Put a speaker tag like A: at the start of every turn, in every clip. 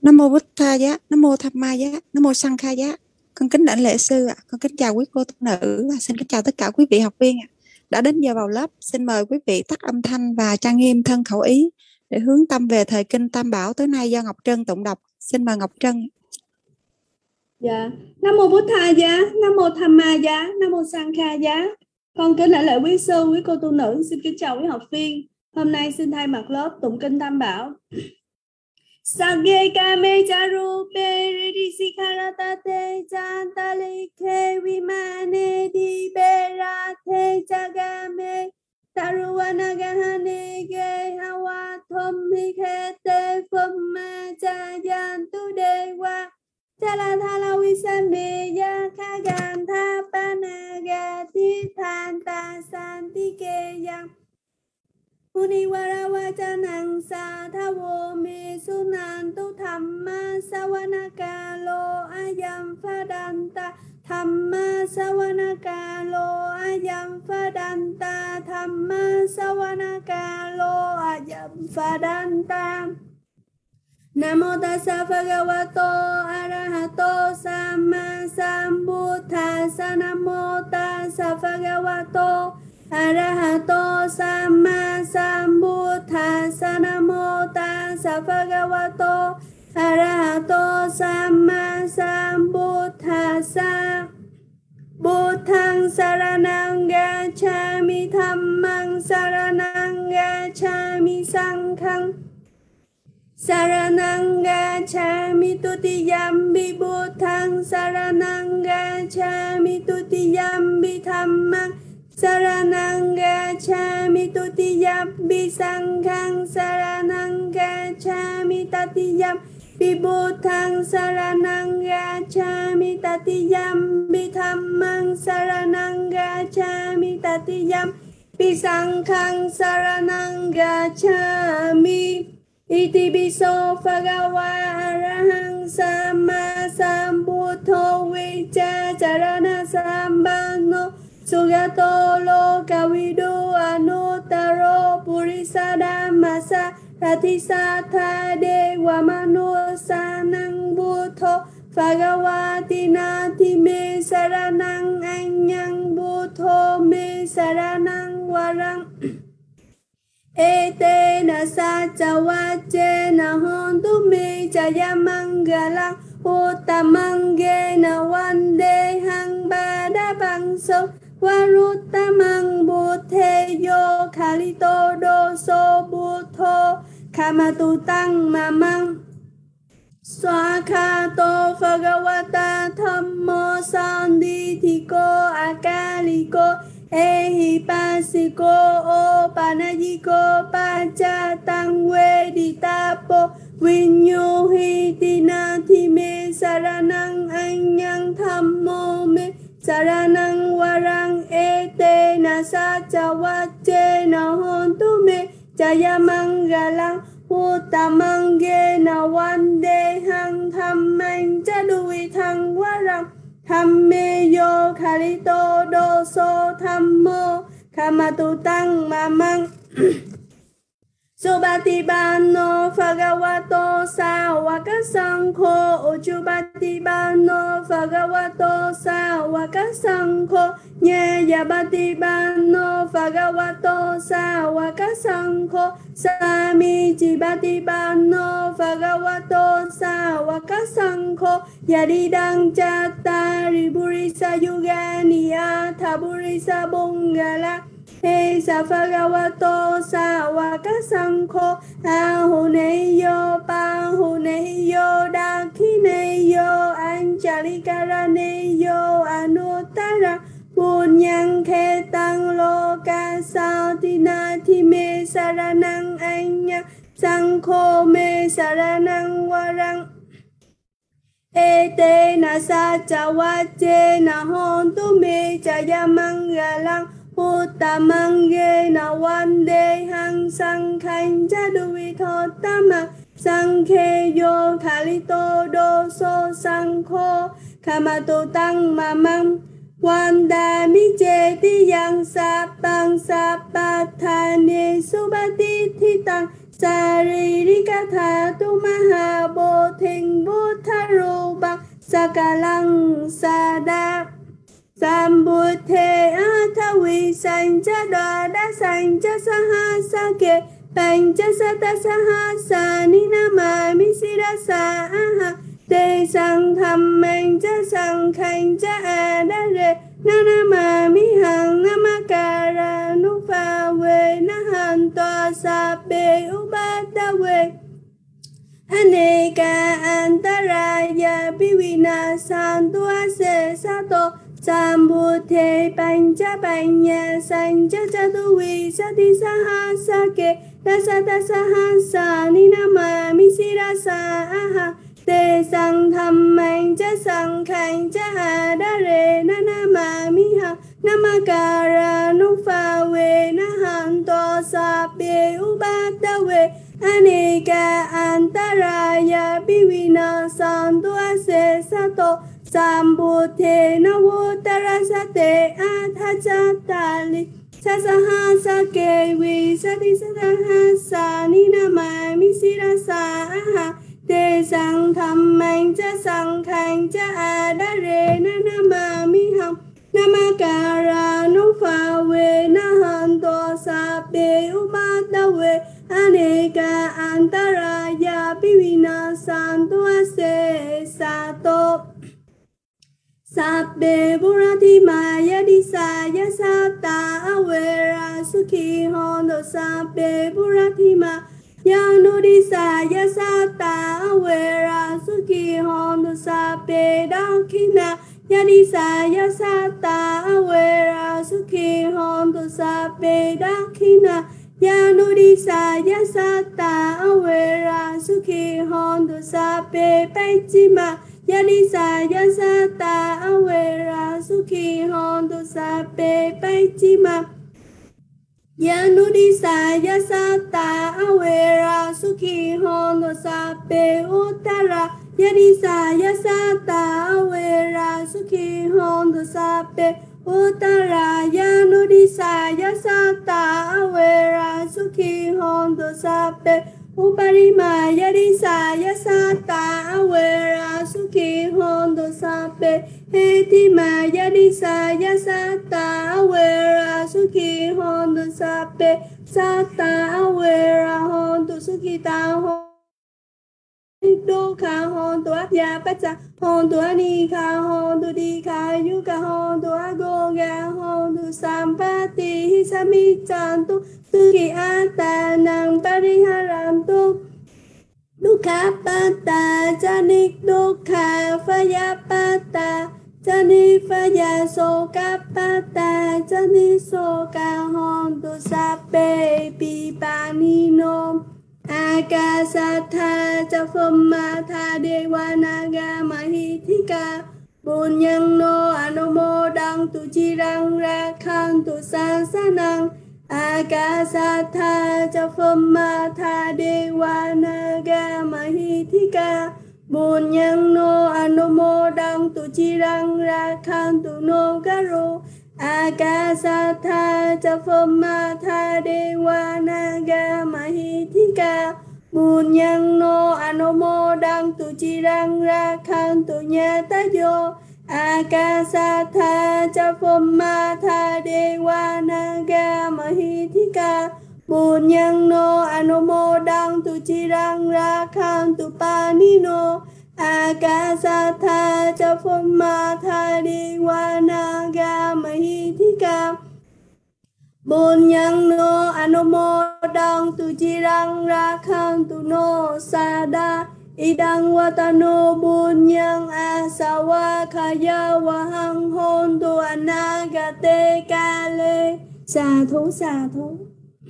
A: Nam mô Bụt Tha Giá, Nam mô Tham Ma Giá, Nam mô Sang Kha Giá. Con kính đảnh lễ sư ạ. Con kính chào quý cô tu nữ và xin kính chào tất cả quý vị học viên ạ. Đã đến giờ vào lớp, xin mời quý vị tắt âm thanh và trang nghiêm thân khẩu ý để hướng tâm về thời kinh Tam Bảo tối nay do Ngọc Trân tụng đọc. Xin mời Ngọc Trân.
B: Dạ, Nam mô Bụt Tha Giá, Nam mô Tham Ma Giá, Nam mô Sang Kha Giá. Con kính lễ quý sư, quý cô tu nữ, xin kính chào quý học viên. Hôm nay xin thay mặt lớp tụng kinh Tam Bảo. Sage kame charupe ridisikharatate chantalike vimane diberate chagame taruvanagahane ge hawa thomhikete phumma chayantu dewa Chala thala visame ya khagan tha panaga thi than ta santi ke yang Uniwara chanang sa thawo me sunan tu thamma sawanaka lo ayam phadanta thamma sawanaka lo ayam phadanta thamma sawanaka lo ayam phadanta Namo tassa bhagavato arahato samma sambuddhassa. Namo tassa bhagavato arahato samma sambuddhassa. Namo tassa bhagavato arahato samma sambuddhassa. Buddhang saranang gacchami, dhammang saranang gacchami, sanghang Saranang gacchami, tutiyampi buddhang saranang gacchami, tutiyampi dhammang saranang gacchami, tutiyampi sanghang saranang gacchami, tatiyampi buddhang saranang gacchami, tatiyampi dhammang saranang gacchami, tatiyampi sanghang saranang gacchami. Iti biso phagawa arahang sama sambuddho vicha charana sambano sugato lokavidu anuttaro purisa dhammasa ratisatha dewa manusanang buddho phagawati nati me saranang anyang buddho me saranang warang Ete na sa chawache na hontu me chaya mangalang uttamange na wande hang bada bangso warutamang buddhe yo khalito doso buddho kamatutang mamang Swakato phagawata thammo sandithiko akaliko Ehipasiko o panayiko pachatang weditapo Vinyuhi tinati me saranang anyang thammo me saranang warang ete na sachawache na hontu me jaya mangalang Uttamange na wande hang thammang chaduvi thang warang Thamme yo khalito doso thammo kamatutang mamang Subhatibano phagavato sawaka sankho Uchubhatibano phagavato sawaka sankho Nyayabhatibano phagavato sawaka sankho Samijibhatibano phagavato sawaka sankho Yadidang chattari burisa yugani atha burisa bungala He sa phagavato sawaka sankho ahuneyo pahuneyo dakhineyo anchalikaraneyo anuttara punyang khetang loka sautinati me saranang anya sankho me saranang warang Ete na sa chawache na hontu me chaya mangalang Uttamange na wande hang sankhang chaduvi thottama Sankhe yo khalito doso sankho kamatutang mamang Wanda mi cheti yang sapang sapathane subati thitang Saririkatha tu mahabodhi Sakalang Sada Sambuddhe Athavi Sancha Dada Sancha Sahasake Pancha Sata Sahasa Ninamami Sirasa Aha Te Sang Tham Mancha Sang Khancha Adare Nanamami Hang Namakara Nufa We Nahan Toa Sape Ubata We Aneka Antaraya Bivina Santu Ase Sato Sambuddhe Pancha Panya Sancha Chatuvi Sati Sahasake Dasata Sahasa Ninamami Sirasa Aha Te Sang Tham Mancha Sang Khancha Adare Nanamami Ha Namakara Nufa We Nahan Toa Sape Ubata We Aneka Antaraya Bivina Santu Ase Sato Sambuddhe Navotarasate Athachatali Sasahasake Visati Satahasa Ninamami Sirasa Aha Te Sang Tham Mancha Sang Khancha Adare Nanamami Ham Namakara Nufa We Nahan Toa Sape Ubata We Aneka Antaraya Bivina Santu Ase Sato Sabbe Burati Maya Disaya Sata Awera Sukhi Hondo Sabbe Burati Maya Nudisaya Sata Awera Sukhi Hondo Sabbe Dakina Yadisaya Sata Awera Sukhi Hondo Sabbe Dakina Yanudisaya Sata Awera Sukhi Hondo Sabbe Paichima Yadisaya Sata Awera Sukhi Hondo Sape Paichima Yanudisaya Sata Awera Sukhi Hondo Sape Uttara Yadisaya Sata Awera Sukhi Hondo Sape Uttara Yanudisaya Sata Awera Sukhi Hondo Sape Uparima Yadisaya Sata Awera Sukhi Hondo Sape Hetima Yadisaya Sata Awera Sukhi Hondo Sape Sata Awera Hondo Sukhi Ta Dukkha Hondo Abhyapatsa Hondo Anika Hondo Dikha Yuka Hondo Agoga Hondo Sampati Hisamichantu Sukhi Atanang Pariharantu Dukkha Pata Janik Dukkha Phayapata Jani Phaya Soka Pata Jani Soka Hondo Sape Pipanino Akasatha Chaphammatha Devanaga Mahithika Bunyang no Anumodang Tuchirang Rakhantu Sasanang Akasatha Chaphammatha Devanaga Mahithika Bunyang no Anumodang Tuchirang Rakhantu no Karo Akasatha Chaphammatha Devanaga Mahithika Bunyang no Anumodang Tuchirang Rakhantu Nyatayo Akasatha Chaphammatha Devanaga Mahithika Bunyang no Anumodang Tuchirang Rakhantu Panino Akasatha Chaphammatha Devanaga Mahithika Bunyang no Anumodang Tuchirang Rakhantu no Sada Idang Watano Bunyang Asawa Khaya Wahang Hontu Anagate Kale. Xà thú xà thú.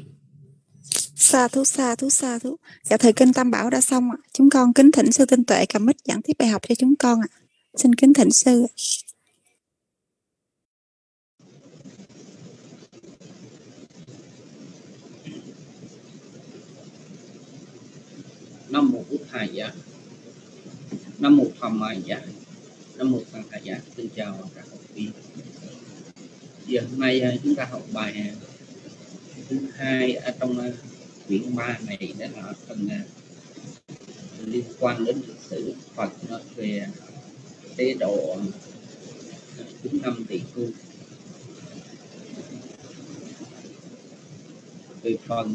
A: Sa thú sa thú sa thú. Dạ thời kinh Tam Bảo đã xong ạ. Chúng con kính thỉnh sư Tinh Tuệ cầm mic giảng tiếp bài học cho chúng con ạ. Xin kính thỉnh sư.
C: Nam mô Bụt Thầy Giá, Nam mô Tham Ma Giá, Nam mô Sang Kha Giá. Xin chào các học viên. Giờ hôm nay chúng ta học bài thứ hai ở trong quyển 3 này, đó là phần liên quan đến lịch sử Phật, nói về tế độ chúng 5 tỷ khu. Về phần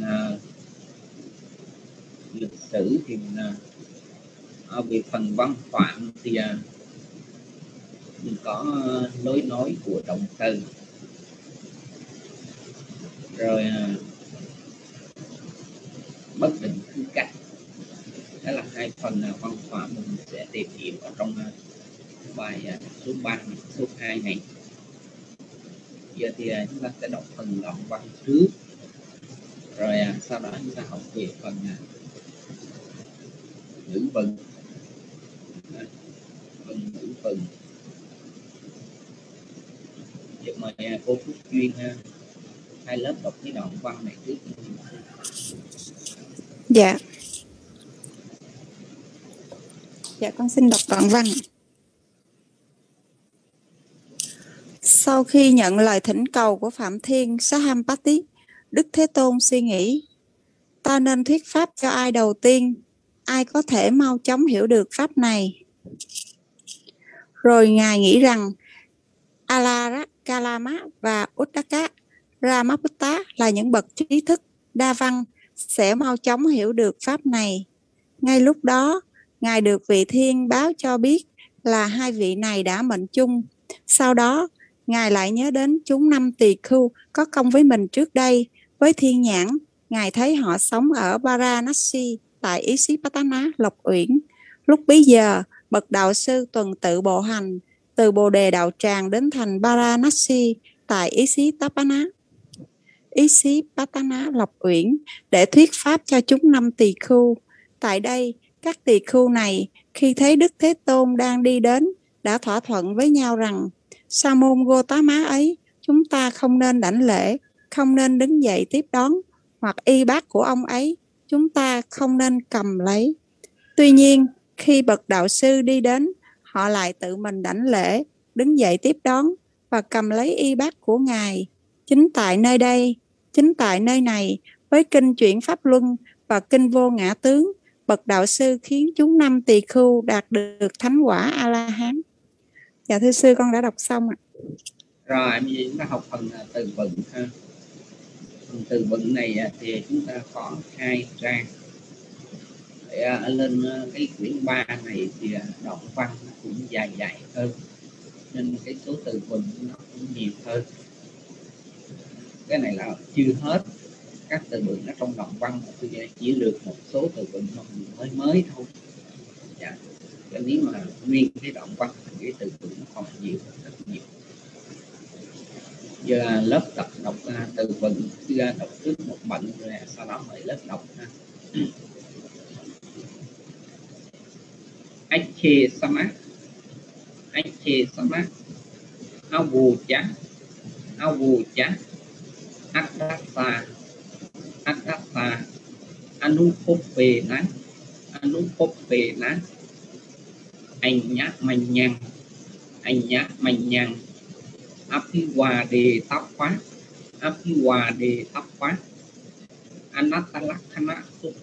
C: lịch sử thì về phần văn phạm thì mình có lối nói của động từ, rồi bất định khứ cách. Đó là hai phần văn phạm mình sẽ tìm hiểu ở trong bài số 3, số 2 này. Giờ thì chúng ta sẽ đọc phần đoạn văn trước, rồi sau đó chúng ta học về phần ngữ vựng. Ngữ vựng. Giờ mời cô Phúc Duyên hai lớp đọc cái đoạn văn này trước.
A: Dạ. Dạ con xin đọc đoạn văn. Sau khi nhận lời thỉnh cầu của Phạm Thiên Sahampati, Đức Thế Tôn suy nghĩ, ta nên thuyết pháp cho ai đầu tiên, ai có thể mau chóng hiểu được pháp này. Rồi Ngài nghĩ rằng Alara, Kalama và Uddaka Ramaputta là những bậc trí thức đa văn sẽ mau chóng hiểu được pháp này. Ngay lúc đó, Ngài được vị thiên báo cho biết là hai vị này đã mệnh chung. Sau đó, Ngài lại nhớ đến chúng 5 tỳ khưu có công với mình trước đây. Với thiên nhãn, Ngài thấy họ sống ở Varanasi tại Isipatana, Lộc Uyển. Lúc bấy giờ, bậc đạo sư tuần tự bộ hành từ Bồ Đề Đạo Tràng đến thành Varanasi tại Isipatana, Lộc Uyển để thuyết pháp cho chúng 5 tỳ khưu. Tại đây, các tỳ khưu này khi thấy Đức Thế Tôn đang đi đến đã thỏa thuận với nhau rằng Sa môn Gotama ấy, chúng ta không nên đảnh lễ, không nên đứng dậy tiếp đón, hoặc y bát của ông ấy, chúng ta không nên cầm lấy. Tuy nhiên, khi bậc đạo sư đi đến, họ lại tự mình đảnh lễ, đứng dậy tiếp đón và cầm lấy y bát của Ngài. Chính tại nơi này, với kinh Chuyển Pháp Luân và kinh Vô Ngã Tướng, bậc đạo sư khiến chúng 5 tỳ khưu đạt được thánh quả A-la-hán. Dạ thưa sư, con đã đọc xong ạ.
C: Rồi bây giờ chúng ta học phần từ vựng ha. Phần từ vựng này thì chúng ta có 2 trang. Để lên cái quyển 3 này thì đoạn văn cũng dài hơn, nên cái số từ vựng nó cũng nhiều hơn. Cái này là chưa hết các từ vựng ở trong đoạn văn, tôi chỉ lược một số từ vựng mới thôi. Dạ. Cho nếu mà nguyên cái đoạn văn thì cái từ vựng nó còn nhiều, rất nhiều. Giờ lớp tập đọc từ vựng, đọc trước một bệnh rồi sau đó mời lớp đọc ha. Ache sama avu cha adatta anuppena anh nhát manh nhang aphiwade tappa anattalakkana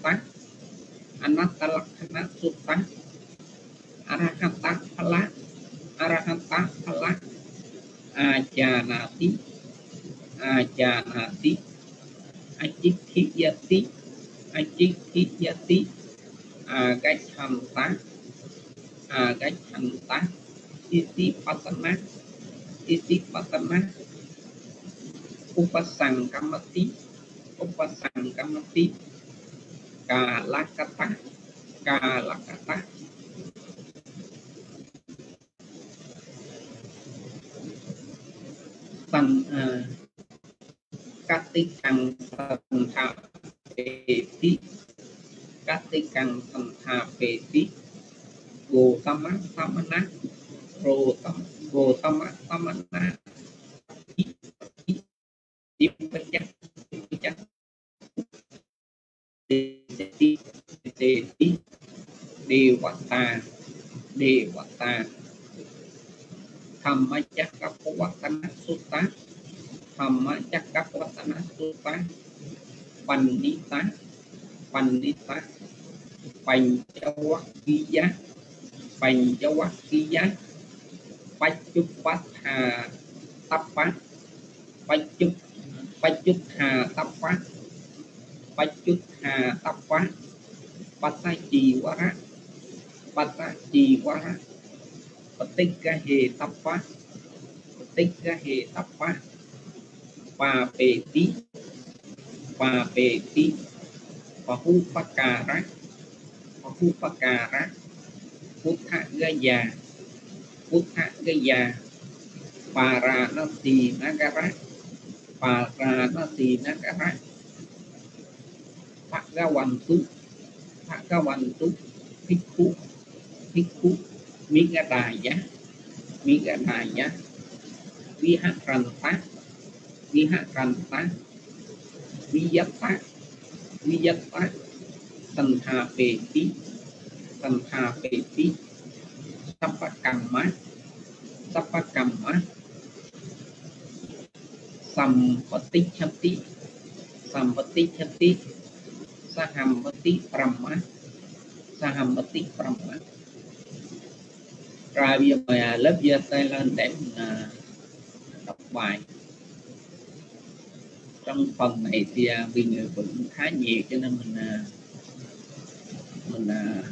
C: sutta arahanta phala ajanati achikhiyati agacchanta isipatana upasangkamati kalakata katikang santapeti Gotama samana Devata Dhammacakkappavattana sutta Pandita Panchawakkiya Pachuppatha Tappa Pachuttha Tappa Pachuttha Tappa Pattachiwara Pattikahe Tappa Papeti Pahupakara Puttha Gaya Paranati Nagara Bhagavantu Bhikkhu Migadaya Vihakranta Viyatta Santhapeti Sappakamma Sampatichati Sahampati Brahma. Rồi bây giờ mời lớp giơ tay lên để mình đọc bài. Trong phần này thì vì người cũng khá nhiều cho nên mình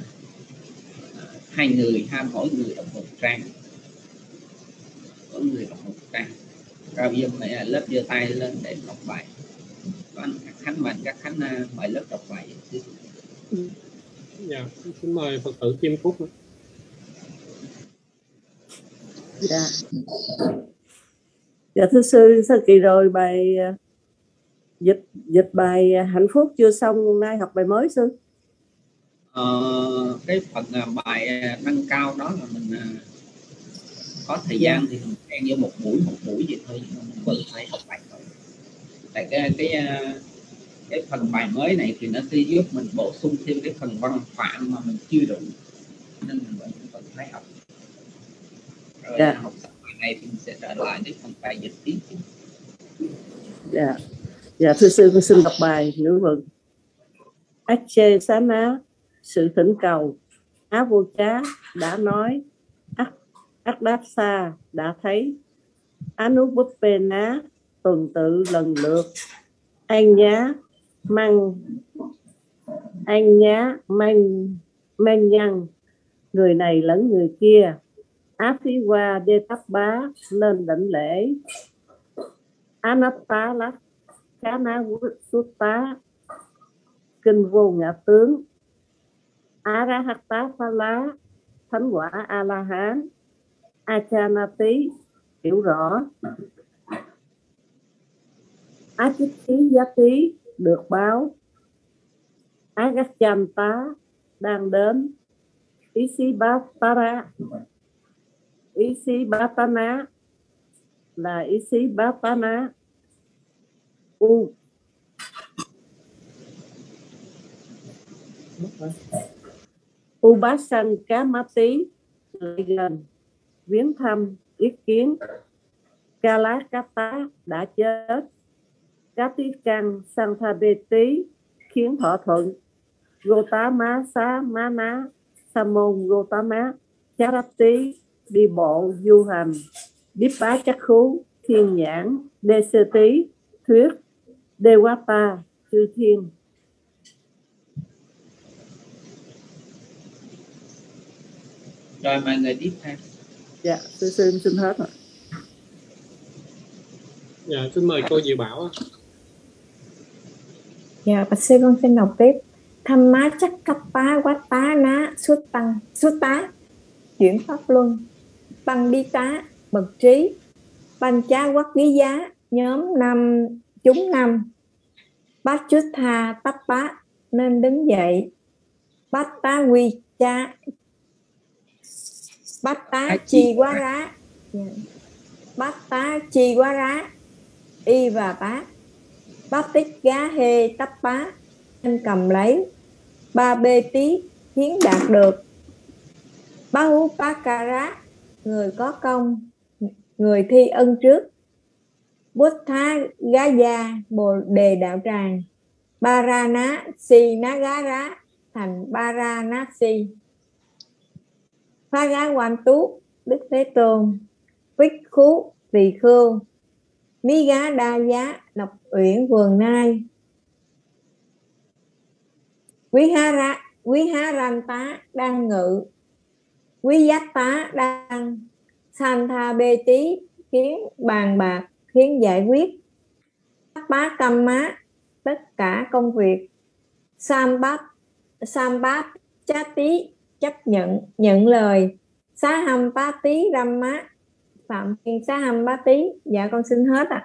C: hai người mỗi người đọc một trang. Mỗi người đọc một trang. Rồi bây giờ mời lớp giơ tay lên để đọc bài. Anh Khánh Mạnh, các Khánh mời lớp đọc bài.
D: Dạ, xin mời Phật tử Kim Phúc.
E: Dạ. Dạ thưa sư, sao kỳ rồi bài dịch bài hạnh phúc chưa xong, nay học bài mới sư?
C: Cái phần bài nâng cao đó là mình có thời gian thì mình hẹn vô một buổi vậy thôi, nhưng mà mình vẫn phải học bài thôi. Tại cái phần bài mới này thì nó sẽ giúp mình bổ sung thêm cái phần văn phạm mà mình chưa đủ, nên mình vẫn phải học. Rồi học xong bài này thì mình sẽ trở lại đến phần bài dịch tiếp.
E: Dạ thưa sư, con xin đọc bài nữ vựng. Acche xá ná, sự thỉnh cầu. Á vô trá đã nói, ác đáp xa đã thấy. Á nú búp bê ná tuần tự lần lượt. An nhá mang nhăn, người này lẫn người kia. Á phí qua đê tắp bá lên đảnh lễ. Á nắp tá lắc cá ná suốt tá kinh vô ngã tướng. Á ra hắc tá phá lá thánh quả a la hán. A cha na tí hiểu rõ. Á chích khí giá tí được báo. Á gắt cham tá đang đến. Ý xí bá tá ra, ý xí bá tá ná là ý xí bá tá ná. U bá sanh cá má tí lại gần viếng thăm ý kiến. Ca lá cá tá đã chết. Cá tí căng sang tha bê tí khiến thọ thuận. Gô tá má xá má ná sa môn gô tá má chá rắp tí đi bộ du hành. Điếp bá chắc khú thiên nhãn đê sơ tí thuyết đê quá ta chư thiên.
C: Rồi mọi người tiếp theo.
E: Dạ sư xin hết rồi.
D: Dạ xin mời cô Diệu Bảo.
F: Dạ bạch sư, con xin đọc tiếp. Tham má chắc cấp bá quá tá ná xuất tá chuyển pháp luân. Tăng đi tá bậc trí. Banh chá quắc lý giá nhóm chúng năm. Bát chút tha tắp bá nên đứng dậy. Bát tá quy cha bát tá chi quá rá. Bát tá chi quá rá y và bát. Bát tích gá hê tắp bá nên cầm lấy. Ba bê tí hiến đạt được. Bá hú bá ca rá người có công, người thi ân trước. Bút thá gá gia bồ đề đạo tràng. Ba ra ná si ná gá rá thành ba ra ná si. Phá gá quan tú Đức Thế Tôn Vích Khú Tỳ Khương, Mí Gá Đa Giá Lộc Uyển Vườn Nai, Quý Há Ran Tá đang ngự, Quý Giác Tá đang, San Tha Bê Tí khiến bàn bạc, khiến giải quyết, Bá Cam Má tất cả công việc, Sam Bát Chá Tí chấp nhận lời, Xá Hâm Bá Tí Ram Má Phạm Thiên Xá Hâm Bá Tí. Dạ con xin hết ạ.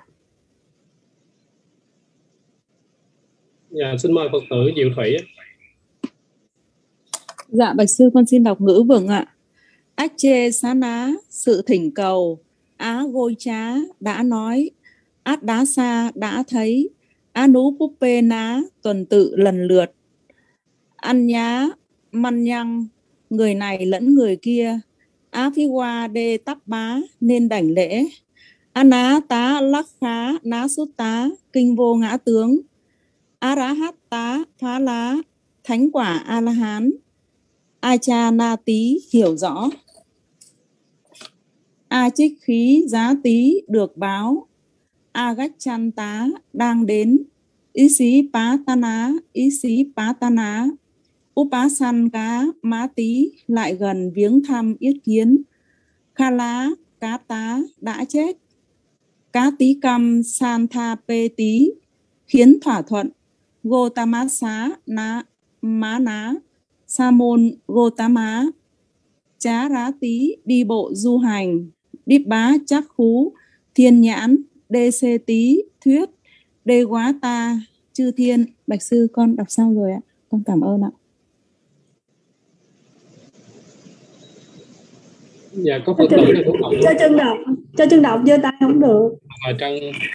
D: Dạ, xin mời Phật tử Diệu Thủy.
G: Dạ bạch sư con xin đọc ngữ vựng ạ. Ách chê xá ná sự thỉnh cầu, Á gôi trá đã nói, Át đá xa đã thấy, Á nú búp bê ná tuần tự lần lượt, Ăn nhá măn nhăng người này lẫn người kia, Á phi hoa đê tắp bá nên đảnh lễ, Á ná tá lắc khá ná sút tá kinh vô ngã tướng, Á rá hát tá phá lá thánh quả A La Hán, A cha na tí hiểu rõ, A trích khí giá tí được báo, A gách chăn tá đang đến, Ý xí pá ta ná, ý xí pá ta ná, Upá săn cá má tí lại gần viếng thăm yết kiến, Kha lá cá tá đã chết, Cá tí căm san tha pê tí khiến thỏa thuận, Gotama ná má ná, Sa môn Gotama, Chá rá tí đi bộ du hành, Điếp bá chắc khú thiên nhãn, Đê xê tí thuyết, Đê quá ta chư thiên. Bạch sư con đọc xong rồi ạ, con cảm ơn ạ.
D: Dạ, có Phật tử này cũng đọc.
B: Cho chân đọc giơ tay không được.
D: Trân.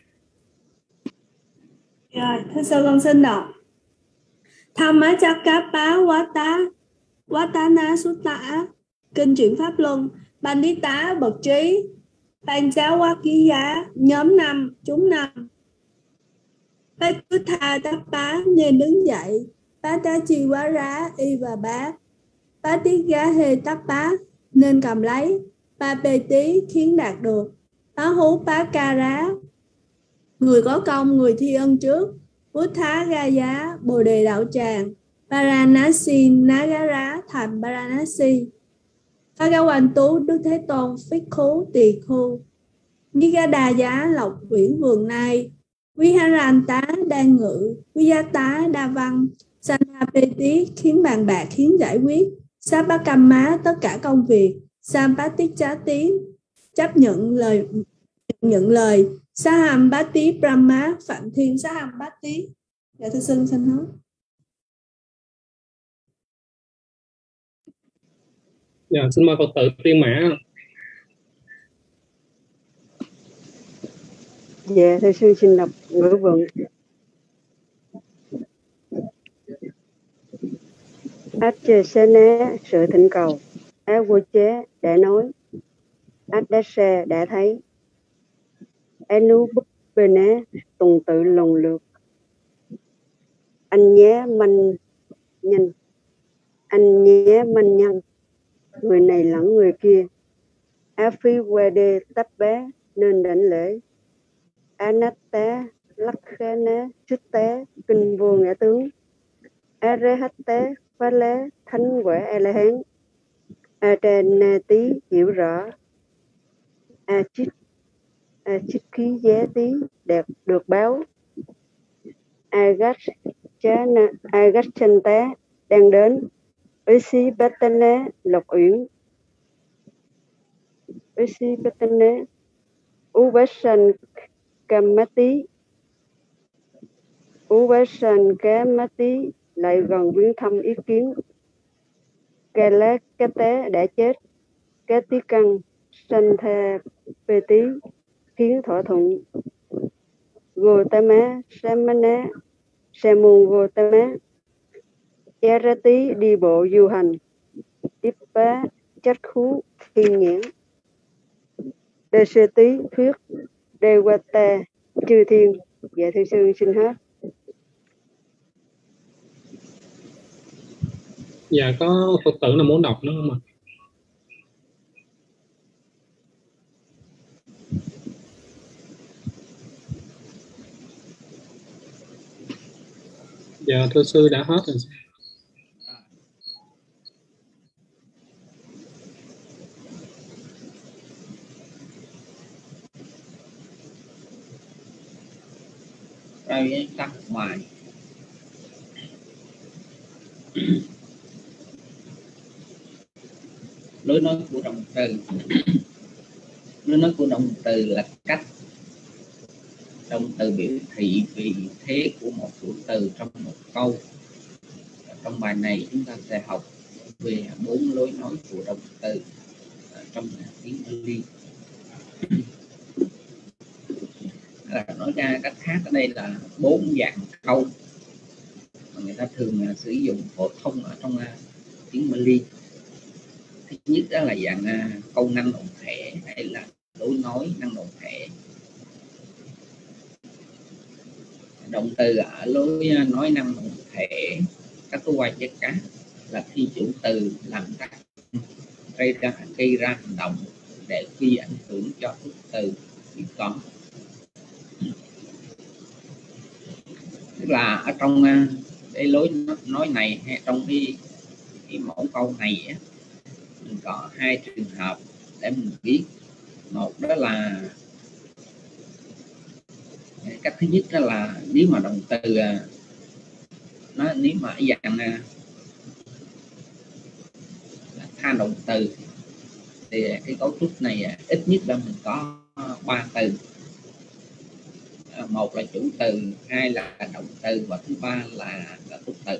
B: Rồi, thế sư con xin đọc. Thamma Chakkappa Vatana Sutta, kinh chuyển pháp luân, Pandita bậc trí, Panchawakiya nhóm 5, chúng 5, Patutha Tappa nên đứng dậy, Patachiwara y và bát, Patigahe Tappa nên cầm lấy, Papeti khiến đạt được, Pahú Pakara người có công, người thi ân trước, Buddha Gaya Bồ đề đạo tràng, Varanasi Nagara thành Varanasi, Bhagavantu Đức Thế Tôn Phích Khú Tỳ Khưu, Nigadà Giá Lộc Uyển Vườn Nai, Viharanta đang ngự, Vijata đa văn, Sanapeti khiến bàn bạc, khiến giải quyết, Sabakama tất cả công việc, Sampatichati chấp nhận lời, Sahambati Brahma Phạm Thiên Sahambati. Dạ thưa sư xin hết.
D: Dạ, xin mời Phật tử Tiên Mã.
H: Dạ thưa sư xin đọc ngữ vựng. Ách chê xế ná sự thỉnh cầu, Á vô chế đã nói, Ách đá xe đã thấy, Anu búp bê ná tuần tự lần lượt, Anh nhé manh nhanh người này lẫn người kia, Á phi qua đê tắp bá nên đảnh lễ, Á nát tá lắc khá ná chút tá kinh vô ngã tướng, Á rá hách tá phá lá thánh quả A La Hán, A tra na tí hiểu rõ, A chích khí giá tí đẹp được báo, Agat chanh tá đang đến, Isi Batana Lộc Uyển, Isi Batana Ubasan Kamati lại gần viếng thăm ý kiến, Kala Kata đã chết, Kati Căng Santha Peti khiến thỏa thuận, Gotama Samana Samun Gotama Yarati đi bộ du hành, Ippa chắc khú thiên nhãn, Deseti thuyết, Dewata chư thiên. Dạ thưa sư xin hết.
D: Dạ, có Phật tử nào muốn đọc nữa không ạ? Dạ thưa sư đã hết rồi.
C: Rồi tắt bài. Lối nói của động từ. Lối nói của động từ là cách động từ biểu thị vị thế của một chủ từ trong một câu. Trong bài này chúng ta sẽ học về 4 lối nói của động từ trong tiếng Bali. Nói ra cách khác ở đây là 4 dạng câu mà người ta thường sử dụng phổ thông ở trong tiếng Bali. Thứ nhất đó là dạng câu năng động thể hay là lối nói năng động thể. Động từ ở lối nói năng động thể các quay chất cá là khi chủ từ làm tác gây ra hành động để gây ảnh hưởng cho xuất từ bị có. Tức là ở trong cái lối nói này hay trong cái mẫu câu này á, mình có 2 trường hợp để mình biết. Một đó là cách thứ nhất đó là nếu mà động từ nó nếu mà dạng tha động từ thì cái cấu trúc này ít nhất là mình có 3 từ. Một là chủ từ, 2 là động từ và thứ 3 là tục từ.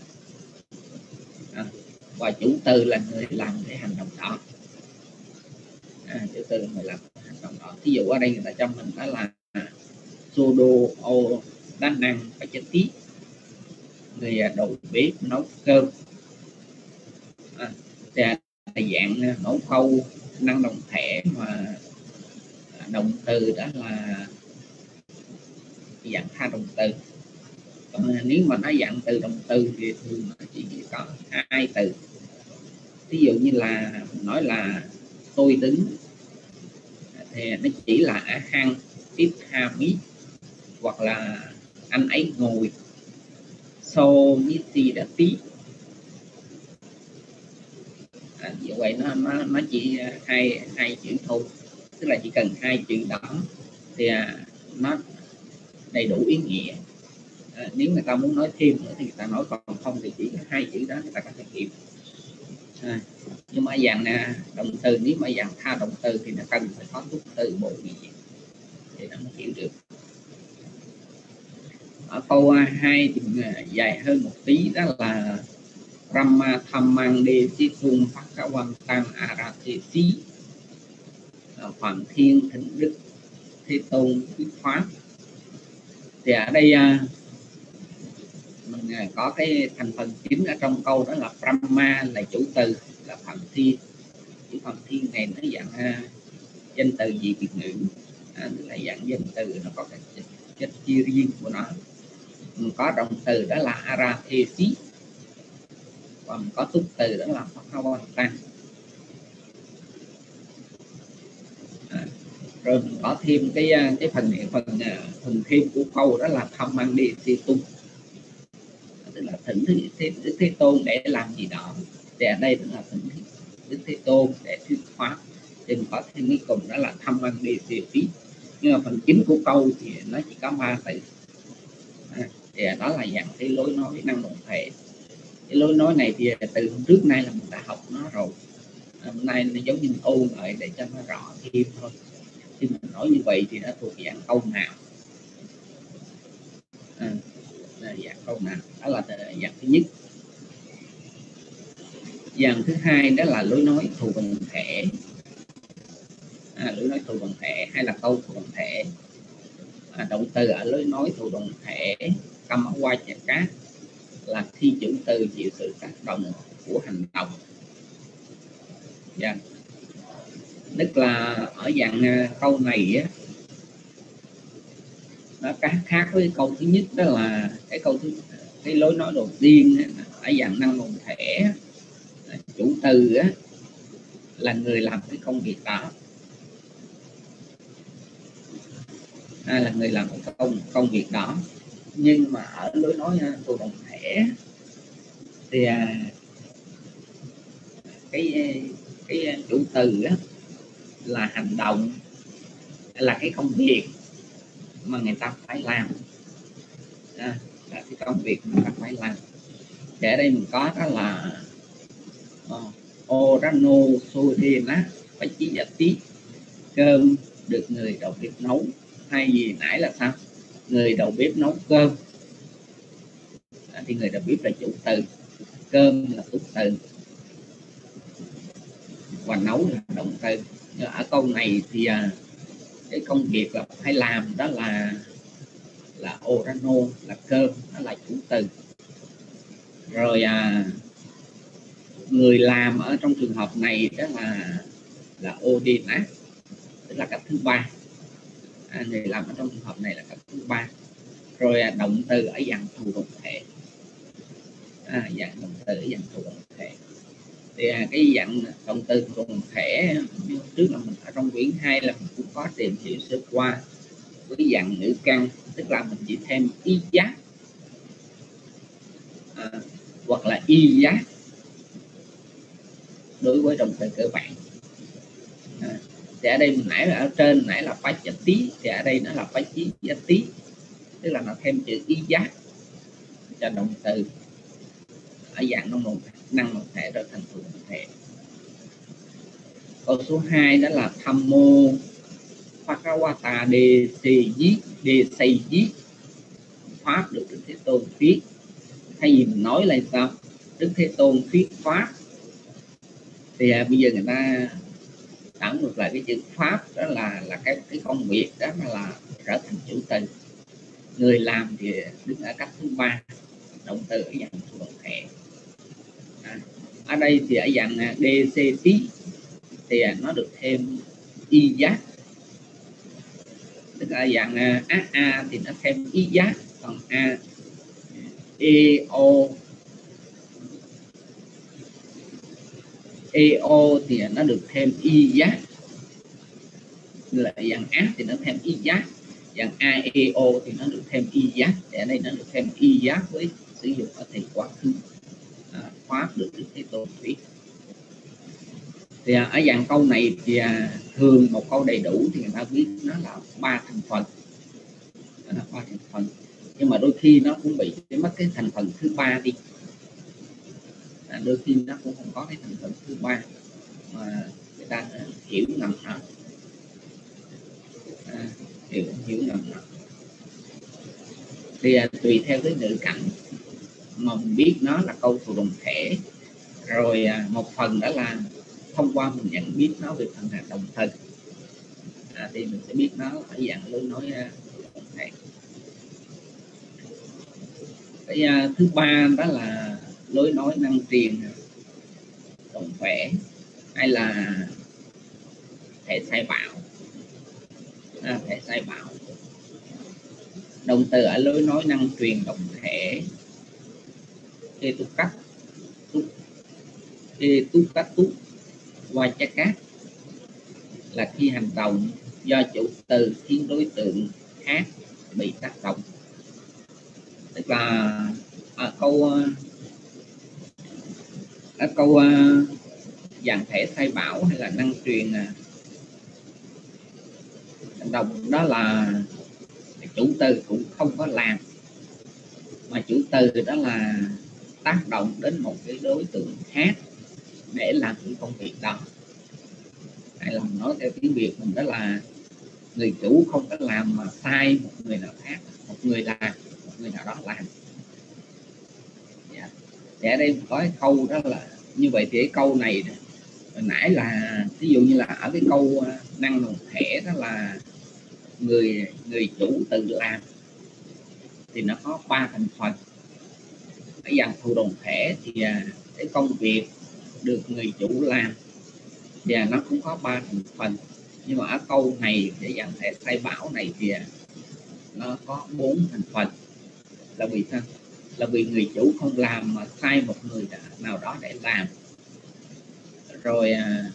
C: Và chủ từ là người làm cái hành động đó. Chủ từ là người làm hành động đó. Ví dụ ở đây người ta cho mình đó là Sodo o đa năng và chất tí, người đầu bếp nấu cơm. Thì dạng mẫu câu năng động thể mà động từ đó là dạng tha động từ. Còn nếu mà nói dạng từ động từ thì thường chỉ có 2 từ. Ví dụ như là nói là tôi đứng thì nó chỉ là hang tiếp ha mít, hoặc là anh ấy ngồi so mít ti đã tí. Như vậy nó chỉ hai chữ thôi, tức là chỉ cần 2 chữ đó thì nó đầy đủ ý nghĩa. Nếu người ta muốn nói thêm nữa thì người ta nói, còn không thì chỉ 2 chữ đó người ta có thể hiểu. Nhưng mà dạng động từ, nếu mà dạng tha động từ thì nó cần phải có tục từ bộ nghĩa thì nó mới hiểu được. Ở câu 2 thì dài hơn một tí, đó là Brahma Thammang Desitum Bhagavantang Aratesi, Hoàng Thiên Thịnh Đức Thế Tôn thuyết pháp. Thì ở đây mình có cái thành phần chính ở trong câu đó là Brahma là chủ từ, là Phạm Thiên. Chữ Phạm Thiên này nó dạng danh từ gì Việt ngữ, là dạng danh từ, nó có cái chất chia riêng của nó. Mình có động từ đó là Aratesi, và mình có tục từ đó là Bhagavantang. Rồi mình có thêm cái phần thêm của câu đó là Thammang Desitum, tức là thỉnh Đức Thế Tôn để làm gì đó. Thì ở đây là thỉnh Đức Thế Tôn để thuyết pháp. Thì mình có thêm cái cùng đó là Thammang Desitum. Nhưng mà phần chính của câu thì nó chỉ có 3 từ. Thì đó là dạng cái lối nói năng động thể. Cái lối nói này thì từ trước nay là mình đã học nó rồi. Hôm nay nó giống như ôn lại để cho nó rõ thêm thôi. Khi mình nói như vậy thì nó thuộc dạng câu nào. Là dạng câu nào, đó là dạng thứ nhất. Dạng thứ hai đó là lối nói thù bằng thể. Lối nói thù bằng thể hay là câu thù bằng thể. Động từ ở lối nói thù bằng thể Kama Wachaka là khi chủ từ chịu sự tác động của hành động. Tức là ở dạng câu này á, nó khác với câu thứ nhất, đó là cái lối nói đầu tiên á, ở dạng năng động thể chủ từ á, là người làm cái công việc đó, là người làm cái công việc đó. Nhưng mà ở lối nói thù động thể thể thì cái chủ từ á, là hành động, là cái công việc mà người ta phải làm, là cái công việc mà người ta phải làm. Thì ở đây mình có đó là Orano Sodena Pachiyati, cơm được người đầu bếp nấu. Hay gì nãy là sao? Người đầu bếp nấu cơm, thì người đầu bếp là chủ từ, cơm là tục từ và nấu là động từ. Nhưng ở câu này thì cái công việc là phải làm đó là Orano, là cơm, nó là chủ từ. Rồi người làm ở trong trường hợp này đó là Odina, tức là cách thứ ba. Người làm ở trong trường hợp này là cách thứ ba. Rồi động từ ở dạng thù động thể, dạng động từ ở dạng thù động thể. Thì cái dạng động từ thù động thể như trước là mình ở trong quyển 2 là mình cũng có tìm hiểu sơ qua với dạng ngữ căn, tức là mình chỉ thêm y giác hoặc là y giác đối với động từ cơ bản. Thì ở đây mình nãy là ở trên nãy là phái chất tí, thì ở đây nó là phái chí giá tí, tức là nó thêm chữ y giác cho động từ ở dạng năng động thể trở thành thù động thể. Câu số 2 đó là Thammo Phakawata de Seiji, pháp được Đức Thế Tôn thuyết. Thay vì mình nói là sao? Đức Thế Tôn thuyết pháp, thì bây giờ người ta đảo ngược lại cái chữ pháp, đó là cái công việc đó là trở thành chủ từ. Người làm thì đứng ở cách thứ ba, động từ ở dạng thù động thể. Ở đây thì ở dạng DC tí thì nó được thêm y giác, tức là dạng a thì nó thêm y giác, còn EO thì nó được thêm y giác. Là dạng ác thì nó thêm y giác, dạng AEO thì nó được thêm y giác. Thì ở đây nó được thêm y giác với sử dụng ở thời quá khứ, pháp được Đức Thế Tôn thuyết. Thì ở dạng câu này thì thường một câu đầy đủ thì người ta biết nó là 3 thành phần, nhưng mà đôi khi nó cũng bị mất cái thành phần thứ ba đi. Đôi khi nó cũng không có cái thành phần thứ ba mà người ta hiểu ngầm nó, hiểu ngầm nó. Thì tùy theo cái ngữ cảnh mà mình biết nó là câu thù động thể. Rồi một phần đó là thông qua mình nhận biết nó về phần hạt động từ, thì mình sẽ biết nó ở dạng lối nói động thể. Cái thứ ba đó là lối nói năng truyền động thể, hay là thể sai bảo. Thể sai bảo, động từ ở lối nói năng truyền động thể Etukatu Vachaka là khi hành động do chủ từ khiến đối tượng khác bị tác động. Tức là ở câu dạng thể sai bảo hay là năng truyền hành động, đó là chủ từ cũng không có làm, mà chủ từ đó là tác động đến một cái đối tượng khác để làm những công việc đó. Hay là nói theo tiếng Việt mình đó là người chủ không có làm mà sai một người nào khác, một người làm, một người nào đó làm. Thì ở đây có cái câu đó là như vậy. Thì cái câu này hồi nãy là ví dụ như là ở cái câu năng động thể đó là người chủ tự làm, thì nó có 3 thành phần. Ở dạng thù động thể thì cái công việc được người chủ làm thì nó cũng có 3 thành phần. Nhưng mà ở câu này cái dạng thể sai bảo này thì nó có 4 thành phần. Là vì sao? Là vì người chủ không làm mà sai một người nào đó để làm. Rồi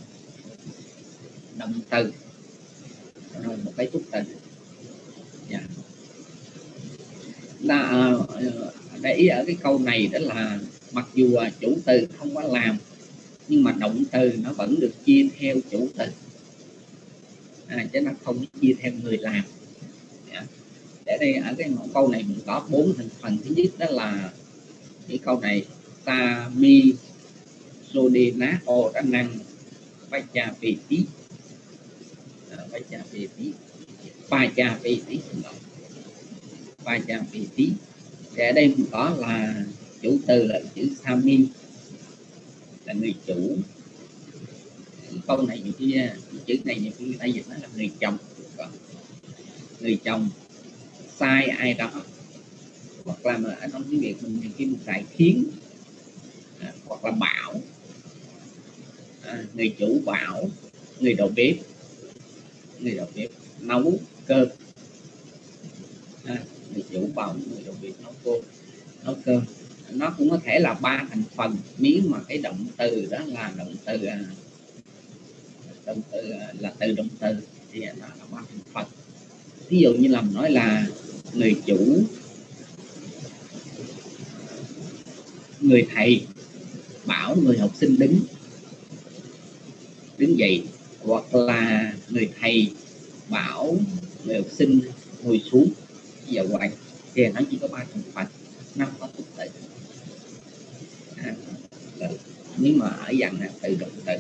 C: động từ, rồi một cái tục từ. Ở để ý ở cái câu này đó là mặc dù chủ từ không có làm nhưng mà động từ nó vẫn được chia theo chủ từ, chứ nó không chia theo người làm. Để đây ở cái câu này mình có 4 thành phần. Thứ nhất đó là cái câu này ta mi sode ná o đã năng vai cha về tí, vai cha về tí, vai cha về tí, vai cha về tí. Thì ở đây mình có là chủ từ là chữ sami, là người chủ. Câu này nhiều khi chữ này nhiều khi người ta dịch nó là người chồng, người chồng sai ai đó, hoặc là ở trong tiếng Việt mình khi mình xài khiến, hoặc là bảo, người chủ bảo người đầu bếp, nấu cơm, người chủ bảo người đầu bếp nấu cơm. Nó cũng có thể là 3 thành phần nếu mà cái động từ đó là động từ là từ động từ thì nó là 3 thành phần. Ví dụ như là mình nói là người chủ, người thầy bảo người học sinh đứng dậy, hoặc là người thầy bảo người học sinh ngồi xuống. Giờ vậy thì nó chỉ có 3 thành phần, nó có tục từ. Nếu mà ở dạng là từ động từ.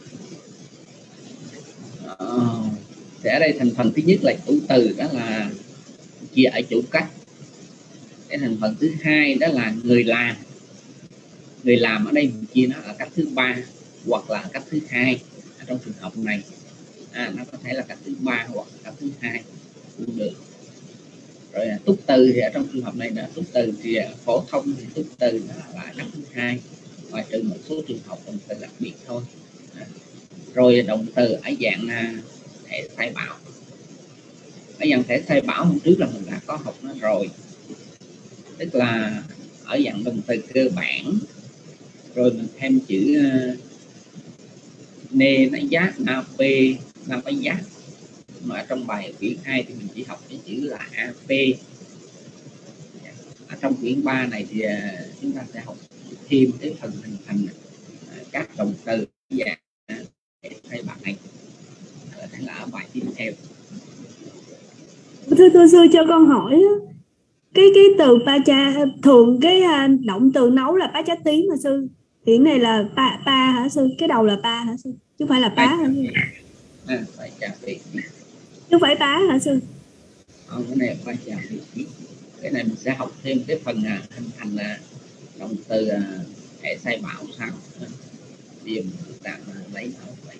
C: Thì ở đây thành phần thứ nhất là chủ từ, đó là chia ở chủ cách. Cái thành phần thứ hai đó là người làm. Người làm ở đây mình chia nó ở cách thứ 3 hoặc là cách thứ 2. Ở trong trường hợp này nó có thể là cách thứ 3 hoặc cách thứ 2 cũng được. Rồi túc từ thì ở trong trường hợp này là túc từ thì phổ thông thì túc từ là cách thứ 2, ngoài trừ một số trường hợp động từ đặc biệt thôi. Rồi động từ ở dạng thể sai bảo. Ở dạng thể sai bảo hôm trước là mình đã có học nó rồi, tức là ở dạng động từ cơ bản rồi mình thêm chữ nê, nó giác, ap, na phải giác. Mà trong bài quyển 2 thì mình chỉ học cái chữ là ap. Ở trong quyển 3 này thì chúng ta sẽ học thêm cái phần hình thành các động từ dạng thay bạn này, sẽ là ở bài tiếp theo.
B: Thưa sư cho con hỏi cái từ pacha, thường cái động từ nấu là pachati mà sư, hiện này là pa hả sư? Cái đầu là pa hả sư, chứ không phải là pá hả sư? Chứ phải pá hả sư?
C: Cái này là cái này mình sẽ học thêm cái phần hình thành động từ hệ sai bảo sau. Bây giờ mình tạm lấy nó vậy.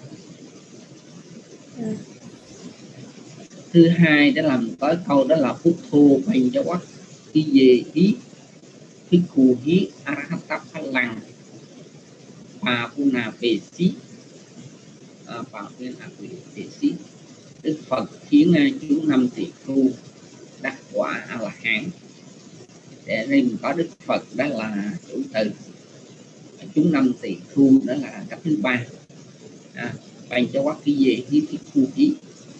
C: Thứ hai đó là có câu đó là phúc thô bành cho quắc khi về ý khi cù hí arahatta phalang pa puna pesi, pa puna pesi. Đức Phật khiến chú 5 tỷ phu đắc quả a la hán. Để đây mình có Đức Phật đó là chủ từ, chúng 5 tỷ phu đó là cách thứ 3. Bành cho quắc khi về ý khi cù hí,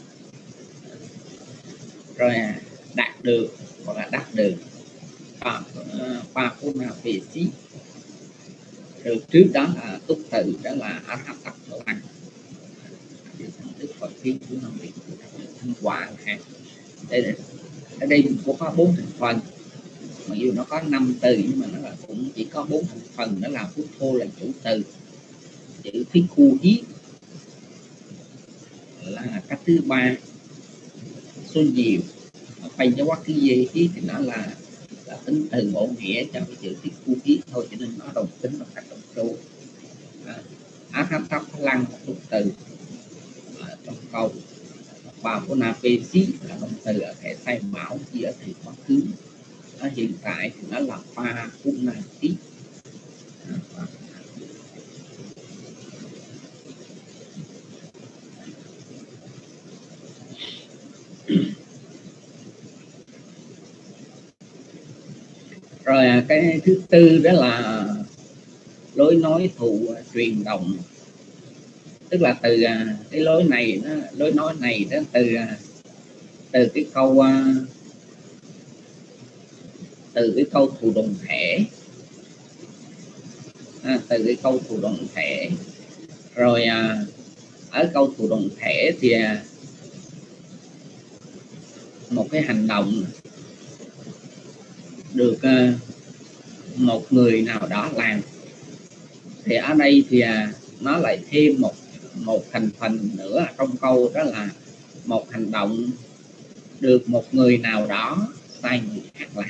C: rồi đạt được hoặc là đắc được pa puna pesi. Rồi trước đó là túc từ đó là arahatta phalang. Đức Phật khiến chúng năm vị thành quả hàng. Ở đây mình cũng có 4 thành phần, mặc dù nó có 5 từ nhưng mà nó là cũng chỉ có 4 thành phần, đó là phúc thô là chủ từ, chữ phí khu hí là cách thứ 3, số nhiều bày cho quắc cái gì thì nó là tính từ bổ nghĩa cho cái chữ phí khu hí thôi, cho nên nó đồng tính bằng cách đồng số. Arahatta phalang là túc từ trong câu. Bà puna pesi là động từ ở thể sai bảo, chỉ ở thời quá khứ. Ở hiện tại thì nó là pa puna tí. Rồi cái thứ tư đó là lối nói thụ truyền động, tức là từ cái lối nói này đó, từ cái câu từ cái câu thù đồng thể, từ cái câu thù đồng thể. Rồi ở câu thù đồng thể thì một cái hành động được một người nào đó làm, thì ở đây thì nó lại thêm một thành phần nữa trong câu, đó là một hành động được một người nào đó sai người khác làm.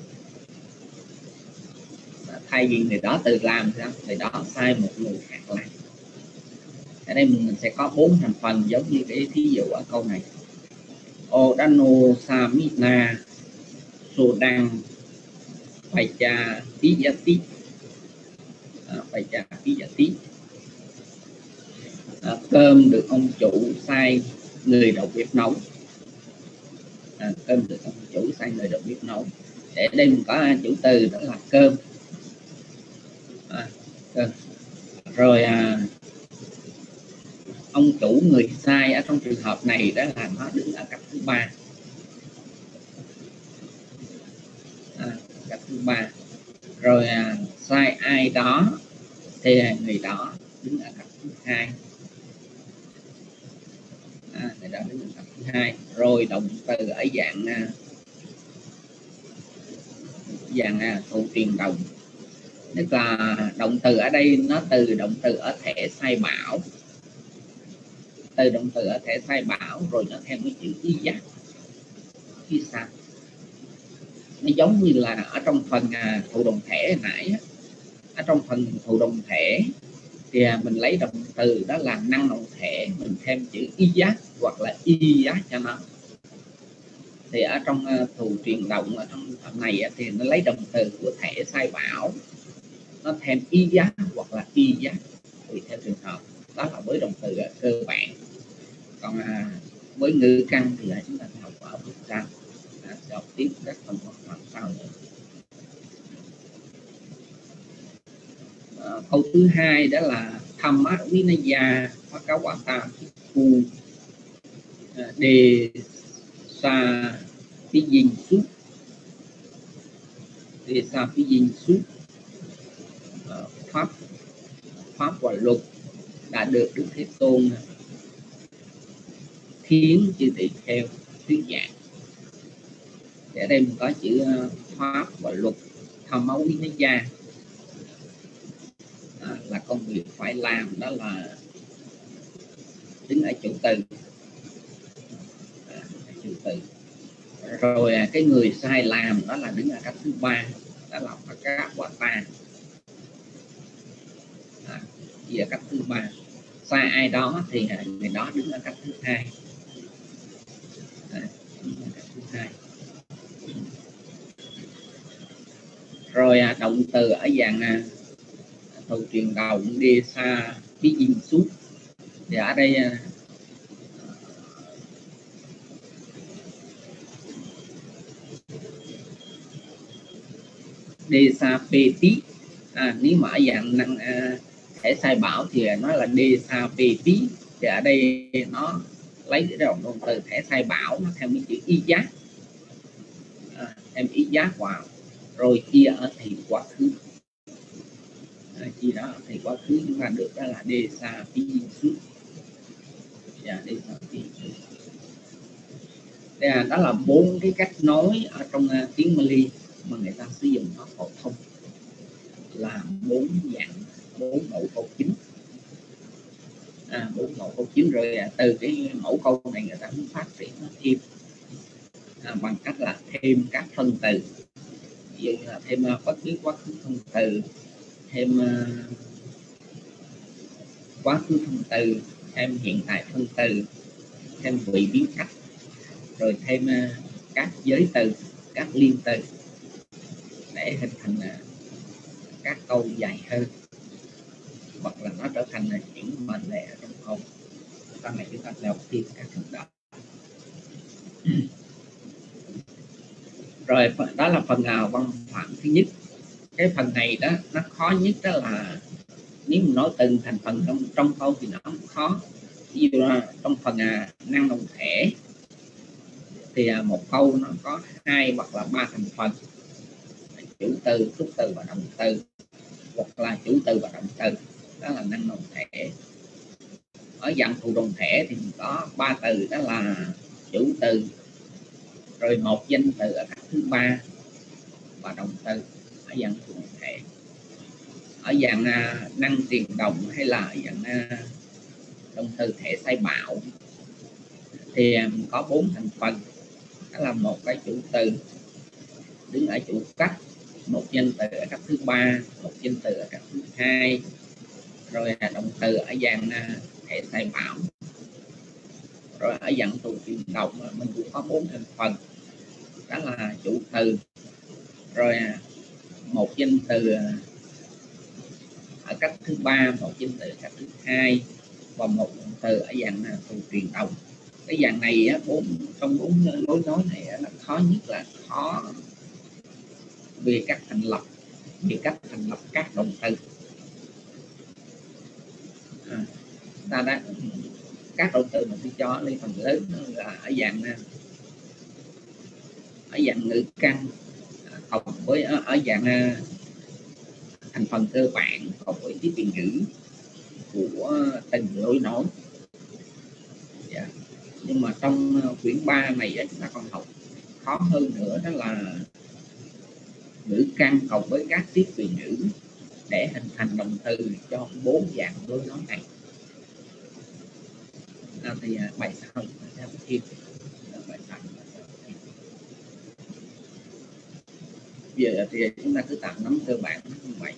C: Thay vì người đó tự làm thì người đó sai một người khác làm. Ở đây mình sẽ có 4 thành phần giống như cái thí dụ ở câu này. Odano samina sodang pacha piyati, pacha piyati. Cơm được ông chủ sai người đầu bếp nấu. Cơm được ông chủ sai người đầu bếp nấu. Để đây mình có chủ từ đó là cơm. Cơm. Rồi ông chủ người sai ở trong trường hợp này đó là nó đứng ở cách thứ 3. Cách thứ 3. Rồi sai ai đó thì người đó đứng ở cách thứ 2. Người đó đứng ở cách thứ 2. Rồi động từ ở dạng thụ truyền động, tức là động từ ở đây nó từ động từ ở thể sai bảo, từ động từ ở thể sai bảo rồi nó theo cái chữ y giác phía sau. Nó giống như là ở trong phần thụ đồng thể hồi nãy, ở trong phần thụ đồng thể thì mình lấy động từ đó là năng động thể, mình thêm chữ y giác hoặc là y giác cho nó. Thì ở trong thụ truyền động ở trong phần này thì nó lấy động từ của thể sai bảo, nó thêm y giác hoặc là y giác tùy theo trường hợp. Đó là với động từ cơ bản. Còn với ngữ căn thì chúng ta học ở bước sau, sẽ học tiếp các phần học sau nữa. Câu thứ 2 đó là Thamma Vinaya Bhagavata Bhikkhu Đề Sa Phi Dinh Sút. Đề Sa Phi Dinh Sút, pháp và luật đã được Đức Thế Tôn khiến chư tỳ kheo thuyết giảng. Ở đây mình có chữ pháp và luật. Thamma Vinaya là công việc phải làm, đó là đứng ở chủ từ. Rồi cái người sai làm đó là đứng ở cách thứ 3, đó là Bhagavata. Gì ở cách thứ 3. Sai ai đó thì người đó đứng ở cách thứ 2. Rồi động từ ở dạng thụ truyền động Đề Sa Phi Dinh Sút, thì ở đây Đề Sa Phê Tí. Nếu mà ở dạng năng thể sai bảo thì nó là Đề Sa Phê Tí. Thì ở đây nó lấy cái động từ thể sai bảo, nó theo cái chữ y giác, thêm y giác vào, rồi chia ở thì quá khứ. Chia đó ở thì quá khứ chúng ta được đó là Đề Sa Phi Dinh Sút. Đề Sa Phi Dinh Sút. Đó là 4 cái cách nói ở trong tiếng Mali mà người ta sử dụng nó phổ thông, là 4 dạng, 4 mẫu câu chính. 4 mẫu câu chính. Rồi từ cái mẫu câu này người ta muốn phát triển nó thêm bằng cách là thêm các phân từ, ví dụ như là thêm bất cứ quá khứ phân từ, thêm quá khứ phân từ, thêm hiện tại phân từ, thêm vị biến cách, rồi thêm các giới từ, các liên từ, để hình thành các câu dài hơn, hoặc là nó trở thành những mệnh lệ ở trong câu. Sau này chúng ta sẽ học thêm các phần đó. Rồi đó là phần văn phạm thứ nhất. Cái phần này đó nó khó nhất, đó là nếu mình nói từng thành phần trong câu thì nó cũng khó. Ví dụ là trong phần năng động thể thì một câu nó có 2 hoặc là 3 thành phần. chủ từ, xuất từ và động từ, hoặc là chủ từ và động từ, đó là năng đồng thể. Ở dạng thụ đồng thể thì có 3 từ, đó là chủ từ, rồi một danh từ ở các thứ ba và động từ ở dạng thụ đồng thể. Ở dạng năng tiền đồng hay là ở dạng động từ thể sai bảo thì có 4 thành phần, đó là một cái chủ từ đứng ở chủ cách, một danh từ ở cấp thứ ba, một danh từ ở cấp thứ hai, rồi động từ ở dạng thể sai bảo. Rồi ở dạng thụ tiền đồng mình cũng có 4 thành phần, đó là chủ từ, rồi một danh từ ở cấp thứ ba, một danh từ ở cấp thứ hai và một động từ ở dạng thụ tiền đồng. Cái dạng này trong 4 lối nói này là khó nhất, là khó về cách thành lập các động từ. Ta đã các động từ mà tôi cho lên phần lớn là ở dạng ngữ căn, cộng với ở dạng thành phần cơ bản, cộng với tí tiền ngữ của từng lối nói. Nhưng mà trong quyển 3 này chúng ta còn học khó hơn nữa, đó là ngữ căn cộng với các tiếp từ ngữ để hình thành động từ cho 4 dạng lối nói này. Thì bài sau giờ thì chúng ta cứ tạm nắm cơ bản như vậy.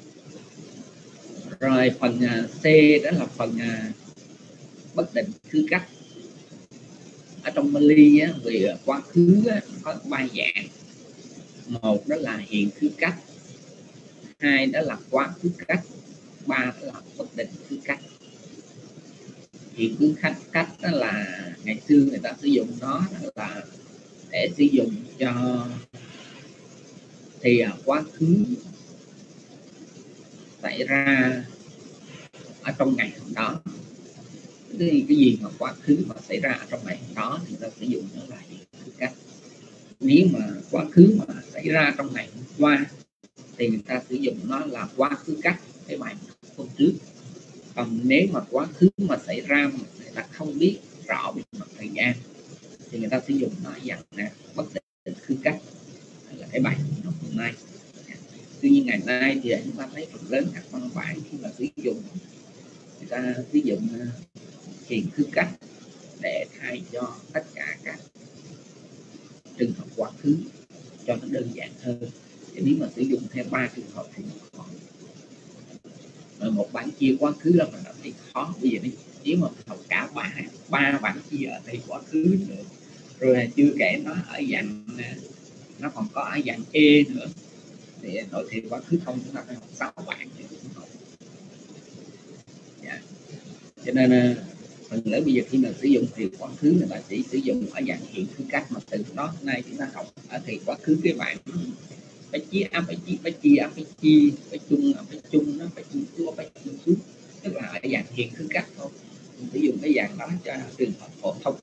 C: Rồi phần C đó là phần bất định khứ cách. Ở trong Bali về quá khứ có 3 dạng. Một đó là hiện khứ cách, hai đó là quá khứ cách, ba đó là bất định khứ cách. Hiện khứ cách đó là ngày xưa người ta sử dụng nó là để sử dụng cho thì quá khứ xảy ra ở trong ngày hôm đó. Cái gì mà quá khứ mà xảy ra ở trong ngày hôm đó thì ta sử dụng nó là hiện khứ cách. Nếu mà quá khứ mà xảy ra trong ngày hôm qua thì người ta sử dụng nó là quá khứ cách, cái bài hôm trước. Còn nếu mà quá khứ mà xảy ra mà người ta không biết rõ về mặt thời gian thì người ta sử dụng nó dạng bất định khứ cách, là cái bài hôm nay. Tuy nhiên ngày nay thì chúng ta thấy phần lớn các văn bản khi mà sử dụng, người ta sử dụng hiện khứ cách để thay cho tất cả các trường hợp quá khứ cho nó đơn giản hơn. Thì nếu mà sử dụng theo 3 trường hợp thì nó khó. Rồi một bản chia quá khứ là mình đã thấy khó. Bây giờ nếu mà học cả ba bản chia ở đây quá khứ nữa, rồi chưa kể nó ở dạng nó còn có ở dạng E nữa, thì nội thị quá khứ không chúng ta phải học 6 bản để học. Cho nên phần lớn bây giờ khi mà sử dụng thì quá khứ người ta chỉ sử dụng ở dạng hiện khứ cách, mà từ đó nay chúng ta học ở thì quá khứ cái bản phải chia phải chia phải chung nó phải chung chúa phải chung xuống, tức là ở dạng hiện khứ cách thôi. Mình sử dụng cái dạng đó cho trường hợp phổ thông.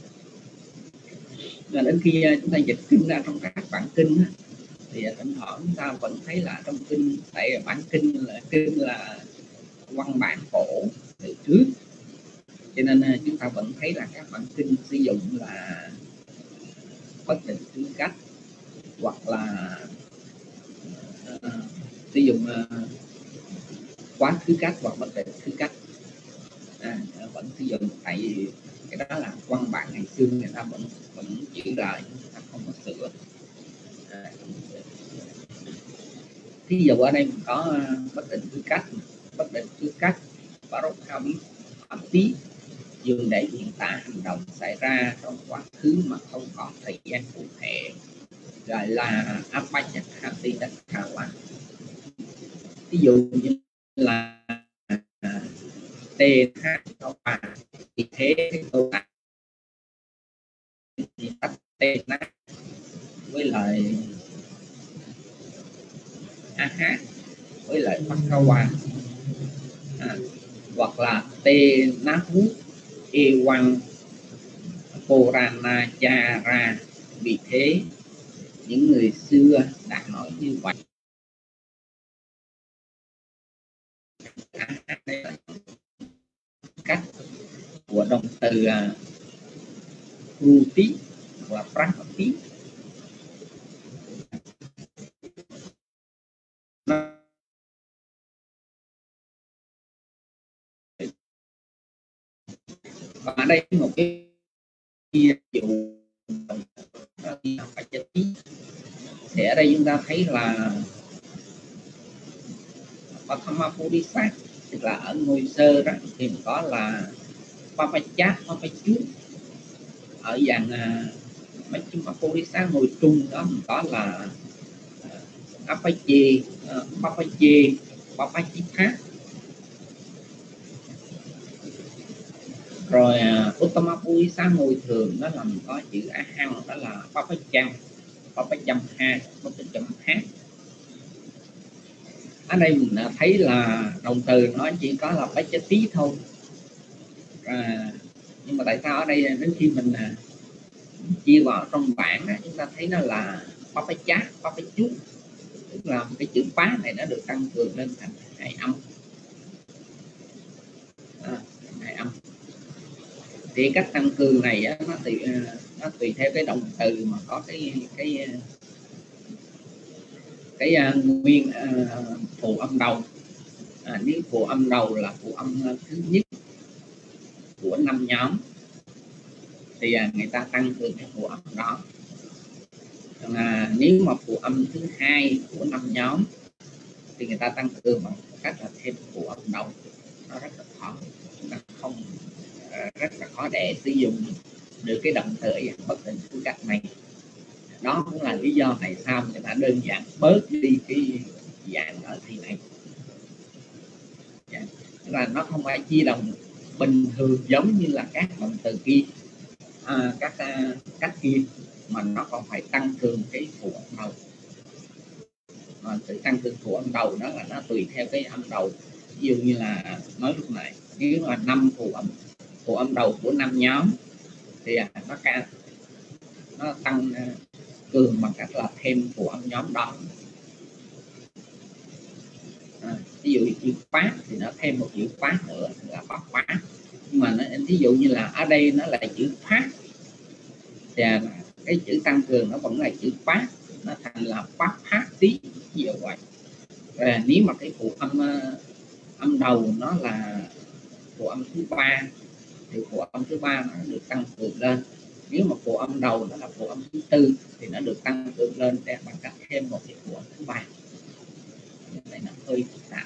C: Và đến khi chúng ta dịch kinh ra trong các bản kinh thì thỉnh thoảng chúng ta vẫn thấy là trong kinh, tại bản kinh là văn bản phổ từ trước, cho nên chúng ta vẫn thấy là các bản kinh sử dụng là bất định khứ cách, hoặc là sử dụng quá khứ cách hoặc bất định khứ cách, vẫn sử dụng. Tại vì cái đó là văn bản ngày xưa người ta vẫn giữ lại, người ta không có sửa. Thí dụ ở đây mình có bất định khứ cách Parokhamiti dùng để diễn tả hành động xảy ra trong quá khứ mà không còn thời gian cụ thể, gọi là Apayakati Dakkala. Ví dụ như là TH câu bà thì thế câu bà thì tắt tên với lại AH với lại Pakawa, hoặc là Tê Nahu Ewan Poranachara. Vì thế những người xưa đã nói như vậy. Đây là cách của động từ Ruti và Prapati. Và ở đây một cái dụ thì ở đây chúng ta thấy là Pathama Bodhisattva, tức là ở ngôi sơ đó thì có là Papachá, Papachu. Ở dạng Pathama Bodhisattva ngôi trung đó mình có là Apache, Papache, Papachitha. Rồi Uttama Bodhisattva ngôi thường đó là mình có chữ A Hăng, đó là Papacham, Papacham Ha, Papacham Ha. Ở đây mình thấy là động từ nó chỉ có là Pachati thôi. Nhưng mà tại sao ở đây đến khi mình chia vào trong bảng đó, chúng ta thấy nó là Papachá, Papachu, tức là cái chữ phá này nó được tăng cường lên thành hai âm. Hai âm. Thì cách tăng cường này á, nó tùy theo cái động từ mà có cái nguyên phụ âm đầu. Nếu phụ âm đầu là phụ âm thứ nhất của 5 nhóm thì người ta tăng cường cái phụ âm đó. Nếu mà phụ âm thứ hai của 5 nhóm thì người ta tăng cường bằng cách là thêm phụ âm đầu. Nó rất là khó, rất là khó để sử dụng được cái động từ bất định phương cách này. Đó cũng là lý do tại sao người ta đơn giản bớt đi cái dạng ở thì này. Tức là nó không phải chia đồng bình thường giống như là các động từ kia, các cách kia, mà nó còn phải tăng cường cái phụ âm đầu. Sự tăng cường phụ âm đầu đó là nó tùy theo cái âm đầu. Ví dụ như là nói lúc này, nếu là 5 phụ âm đầu của 5 nhóm thì nó tăng cường bằng cách là thêm phụ âm nhóm đó. Ví dụ chữ phát thì nó thêm một chữ phát nữa là phát phá. Nhưng mà ví dụ như là ở đây nó là chữ phát thì cái chữ tăng cường nó vẫn là chữ phát, nó thành là phát phát tí như vậy. Rồi nếu mà cái phụ âm đầu nó là phụ âm thứ ba thì phụ âm thứ ba nó được tăng cường lên. Nếu mà phụ âm đầu nó là phụ âm thứ tư thì nó được tăng cường lên để bằng cách thêm một cái phụ âm thứ ba. Đây là hơi phức tạp.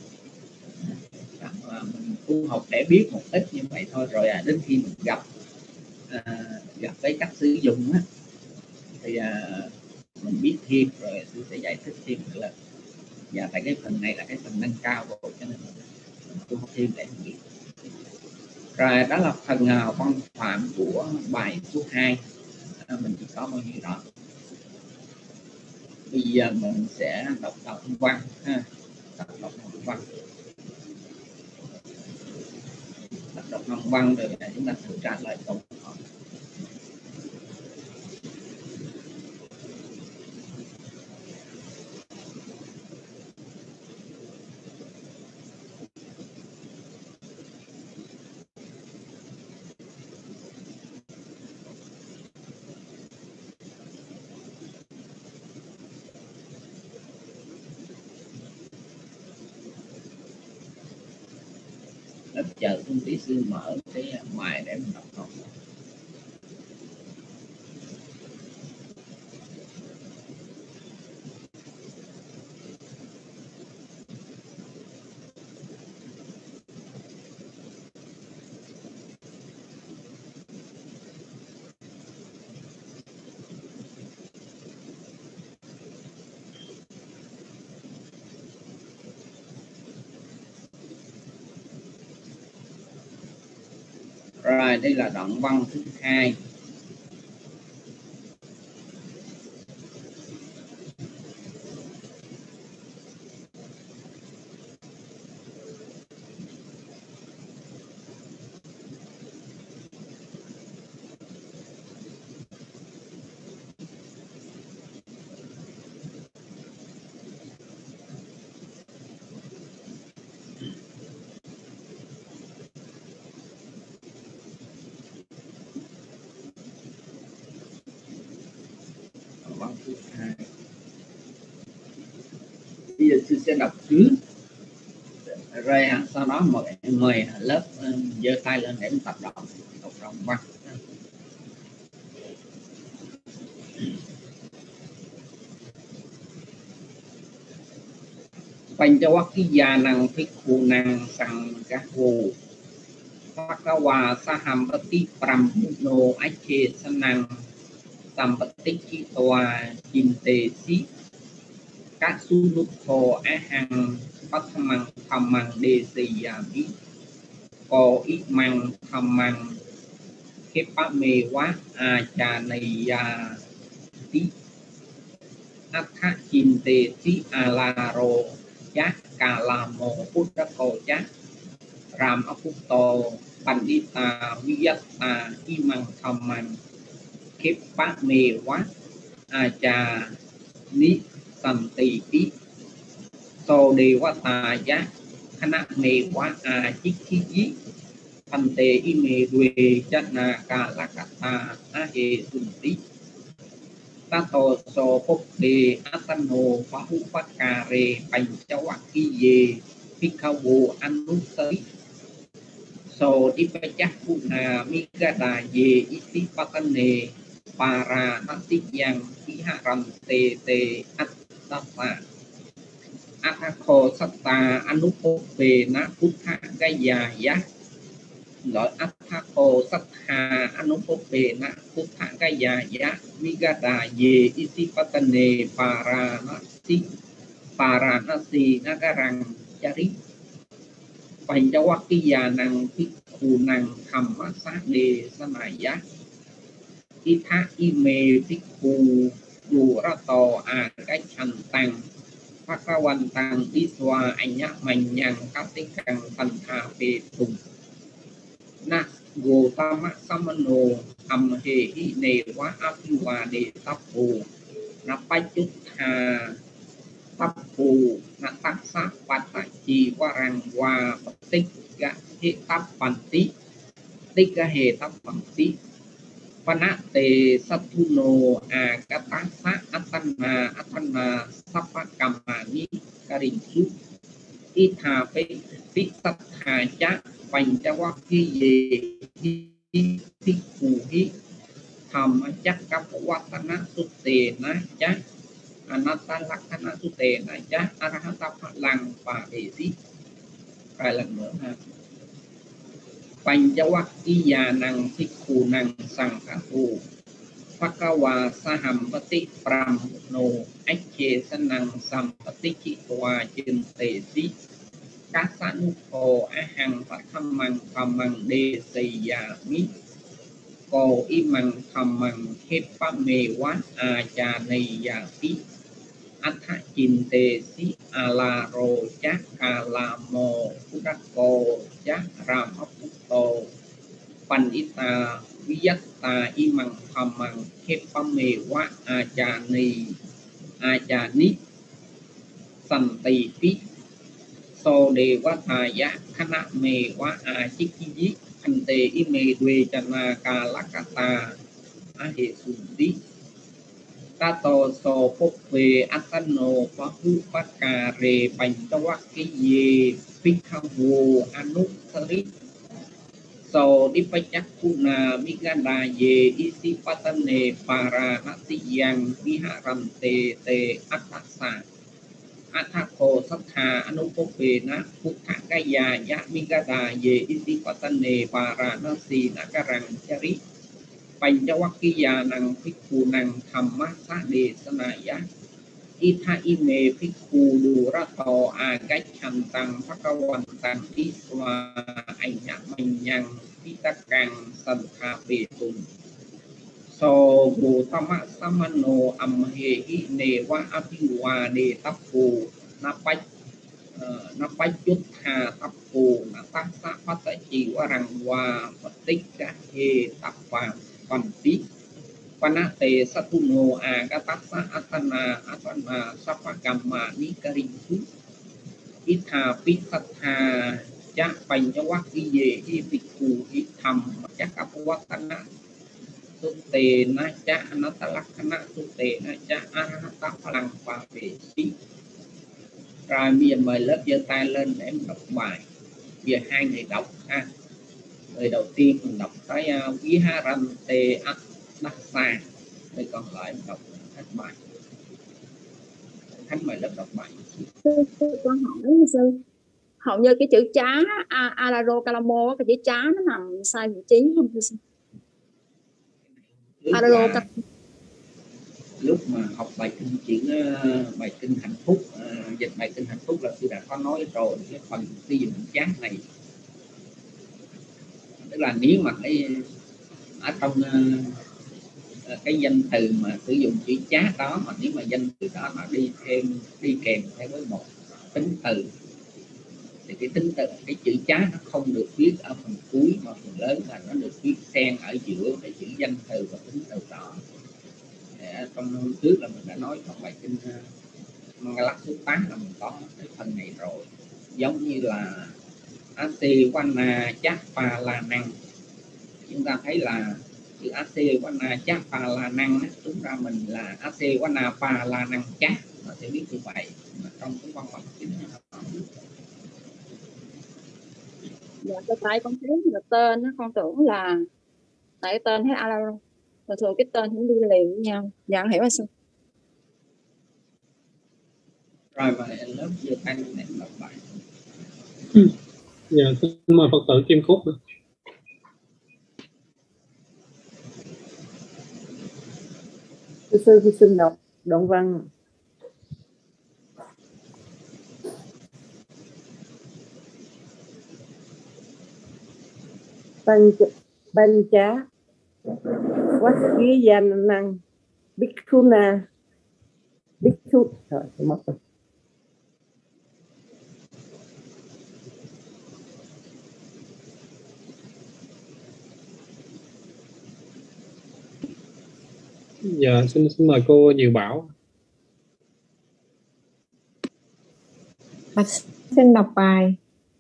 C: Mình cũng học để biết một ít như vậy thôi, rồi đến khi mình gặp cái cách sử dụng á, thì mình biết thêm rồi tôi sẽ giải thích thêm nữa. Và tại cái phần này là cái phần nâng cao rồi, cho nên tôi học thêm để mình biết. Rồi đó là phần văn phạm của bài số 2. Mình chỉ có bao nhiêu đó. Bây giờ mình sẽ đọc văn ha. Đọc văn. Đọc văn rồi chúng ta thử trả lời câu hỏi. Chờ thông tí sư mở cái bài để mình đọc học. Rồi đây là đoạn văn thứ 2. sư sẽ đọc trước rồi sau đó mời lớp giơ tay lên để tập đọc rộng văn. Panchawakkiyanang bhikkhunan sanggaho Bhagava sahampati prammuno acchesanang sampatichitwa chintesi kasunutho ahang pathamang thamang desiyami ko imang thamang kepamewa ajanayati atha chintesi alaro giác cà la mô bút đắc cổ giác ram áp bút tô pandita viyatta imang thamman khiếp bát mê quá acha ni santi pi so đề quá tà giác khana mê quá a chích khí dí thanh tê y mê duê chát na ca la kata a hê sung tí Tato so phúc đề atano pahu pakare panchawakkiye phikhavu anusari so dipachakuna mikada ye isi patane para natiyang iharante te attasa athakho satta anupope na puttha gaya ya loại athakho sattha anupope na puttha gaya ya Vigada ye isipatane paranasi nagarang chari Panchawakkiyanang bhikkhunan dhammasade sanaya Itha ime bhikkhu durato agacchantang Bhagavantang iswa anyamanyang katikang tantha petum na Gotama samano amhehi newa apiwade tapu napachutha tapu nataksa patachi warangwa patika he tapanti tika he tapanti panate satuno akatasa atana sapakamani karinsu itha pisatha cha Panchawakkiye bhikkhuhi dhammacakkappawattana suttena cha anattalakkana suttena cha arahatapphalang padesi. Lại lần nữa ha. Panchawakkiyanang bhikkhunan sanghaho Bhagava sahampati prammuno acchesanang sampatichitwa chintesi Kasanukho ahang pathamang thamang desiyami ko imang thamang kepamewa ajanayati atha chintesi alaro chát kalamo udakko chát ram aputto pandita viyatta imang thamang kepamewa ajani santipi so đề quá thà giá khana mê quá a chích chi dí anh tê y mê duê chana ca la kata a hệ sùn tí tato so phúc về atano pahu pakare panchawakkiye phikhavu anusari so dipachakuna mikada ye isipatane para natiyang viharante te attasa Athakho sattha anupope na puttha gaya ya vigada ye isipatane paranasi nagarang chari Panchawakkiyanang bhikkhunan dhammasade sanaya Itha ime bhikkhu durato agacchantang Bhagavantang iswa anyamanyang pitakang santha petum So Gotama samano amhehi newa apiwade tapu napachutha tapu nataksa patachi warangwa patika he tapa panti panate satuno agataksa atana sapakamma nikarinsu itha pisatha ja Panchawakkiye bhikkhu dhammacakkappawattana Suttena cha anattalakkana suttena cha arahatapphalang padesi Rồi bây giờ mời lớp giơ tay lên để mình đọc bài. Bây giờ hai người đọc ha. Người đầu tiên mình đọc tới Viharante Adassa. Người còn lại mình đọc hết bài. Thánh mời lớp đọc bài.
I: Con hỏi sư, hầu như cái chữ chá Alaro Calamo, cái chữ chá nó nằm sai vị trí không thưa sư? Alaro
C: Lúc mà học bài kinh chuyển bài kinh hạnh phúc, dịch bài kinh hạnh phúc là sư đã có nói rồi, cái phần sử dụng chán này, tức là nếu mà cái ở trong cái danh từ mà sử dụng chữ chá đó, mà nếu mà danh từ đó mà đi kèm theo với một tính từ thì cái tính từ, cái chữ chá nó không được viết ở phần cuối mà phần lớn là nó được viết xen ở giữa để chữ danh từ và tính từ đó. Trong hôm trước là mình đã nói trong bài kinh Mangala Sutta là mình có cái phần này rồi, giống như là Asewana Chappalanang. Chúng ta thấy là chữ Asewana Chappalanang, chúng ta mình là Asewana Palanang Chap, nó sẽ viết như vậy mà trong cái văn bản kinh.
I: Dạ, tại con thấy là tên nó, con tưởng là tại tên hay Alaro, thường cái tên cũng đi liền với nhau. Dạ con hiểu rồi sư.
C: Rồi và lớp giơ tay để đọc bài.
D: Dạ, xin mời Phật tử Kim Cúc.
E: Sư xin đọc đoạn văn. Pancha Vaskiyanang Bhikkhuna Bhikkhu. Rồi, mất rồi.
D: Dạ, xin mời cô Diệu Bảo.
F: Xin đọc bài.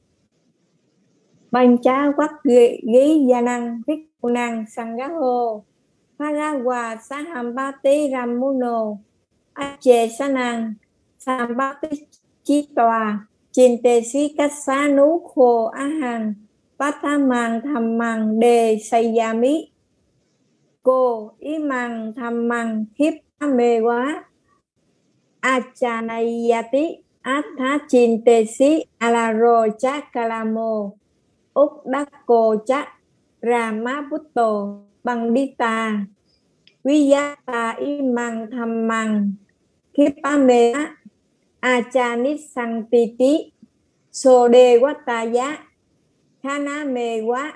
F: Pancha Vaskiyanang Bhikkhunan Sanghaho Bhagava Sahambati Ramuno Ache Sanang Sambati Chitwa Chintesi Kassanu Kho Ahang Patamang Thammang De Sayami Cô Imang Thammang Hippamewa Achanayati Atha Chintesi Alaro Chakalamo Uddako Chak Ramabutto Bandita Viyata Imang Thammang Hippamewa Achanit Santiti Sode Wataya Khana Mewa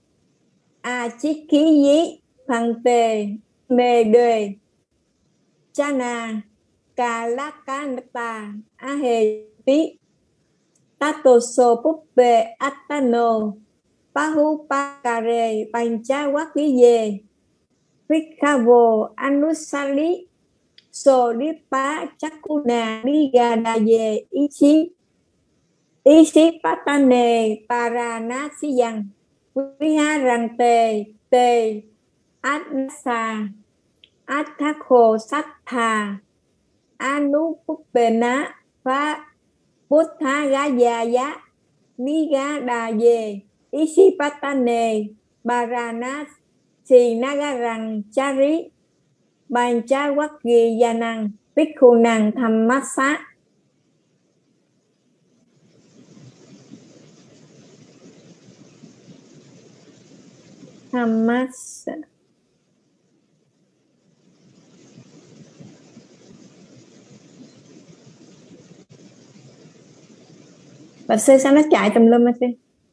F: Achikiyi Phante Mê Đề Chana Kalakanata Ahe Pi Tatoso Puppe Attano Pahupakare Panchawakiye Vikhavo Anusali Sodipa Chakuna Nigadaye Isi Patane Paranasiyang Viharante Te Adnasa Athakho Sattha Anupuppena Pha Buddha Gayaya Nigadaye Isipatane Baranasi Nagarang Chari Panchawakiyanang Bhikkhunan Dhammassa. Dhammassa. Và sư sao nó chạy tùm lum hả sư?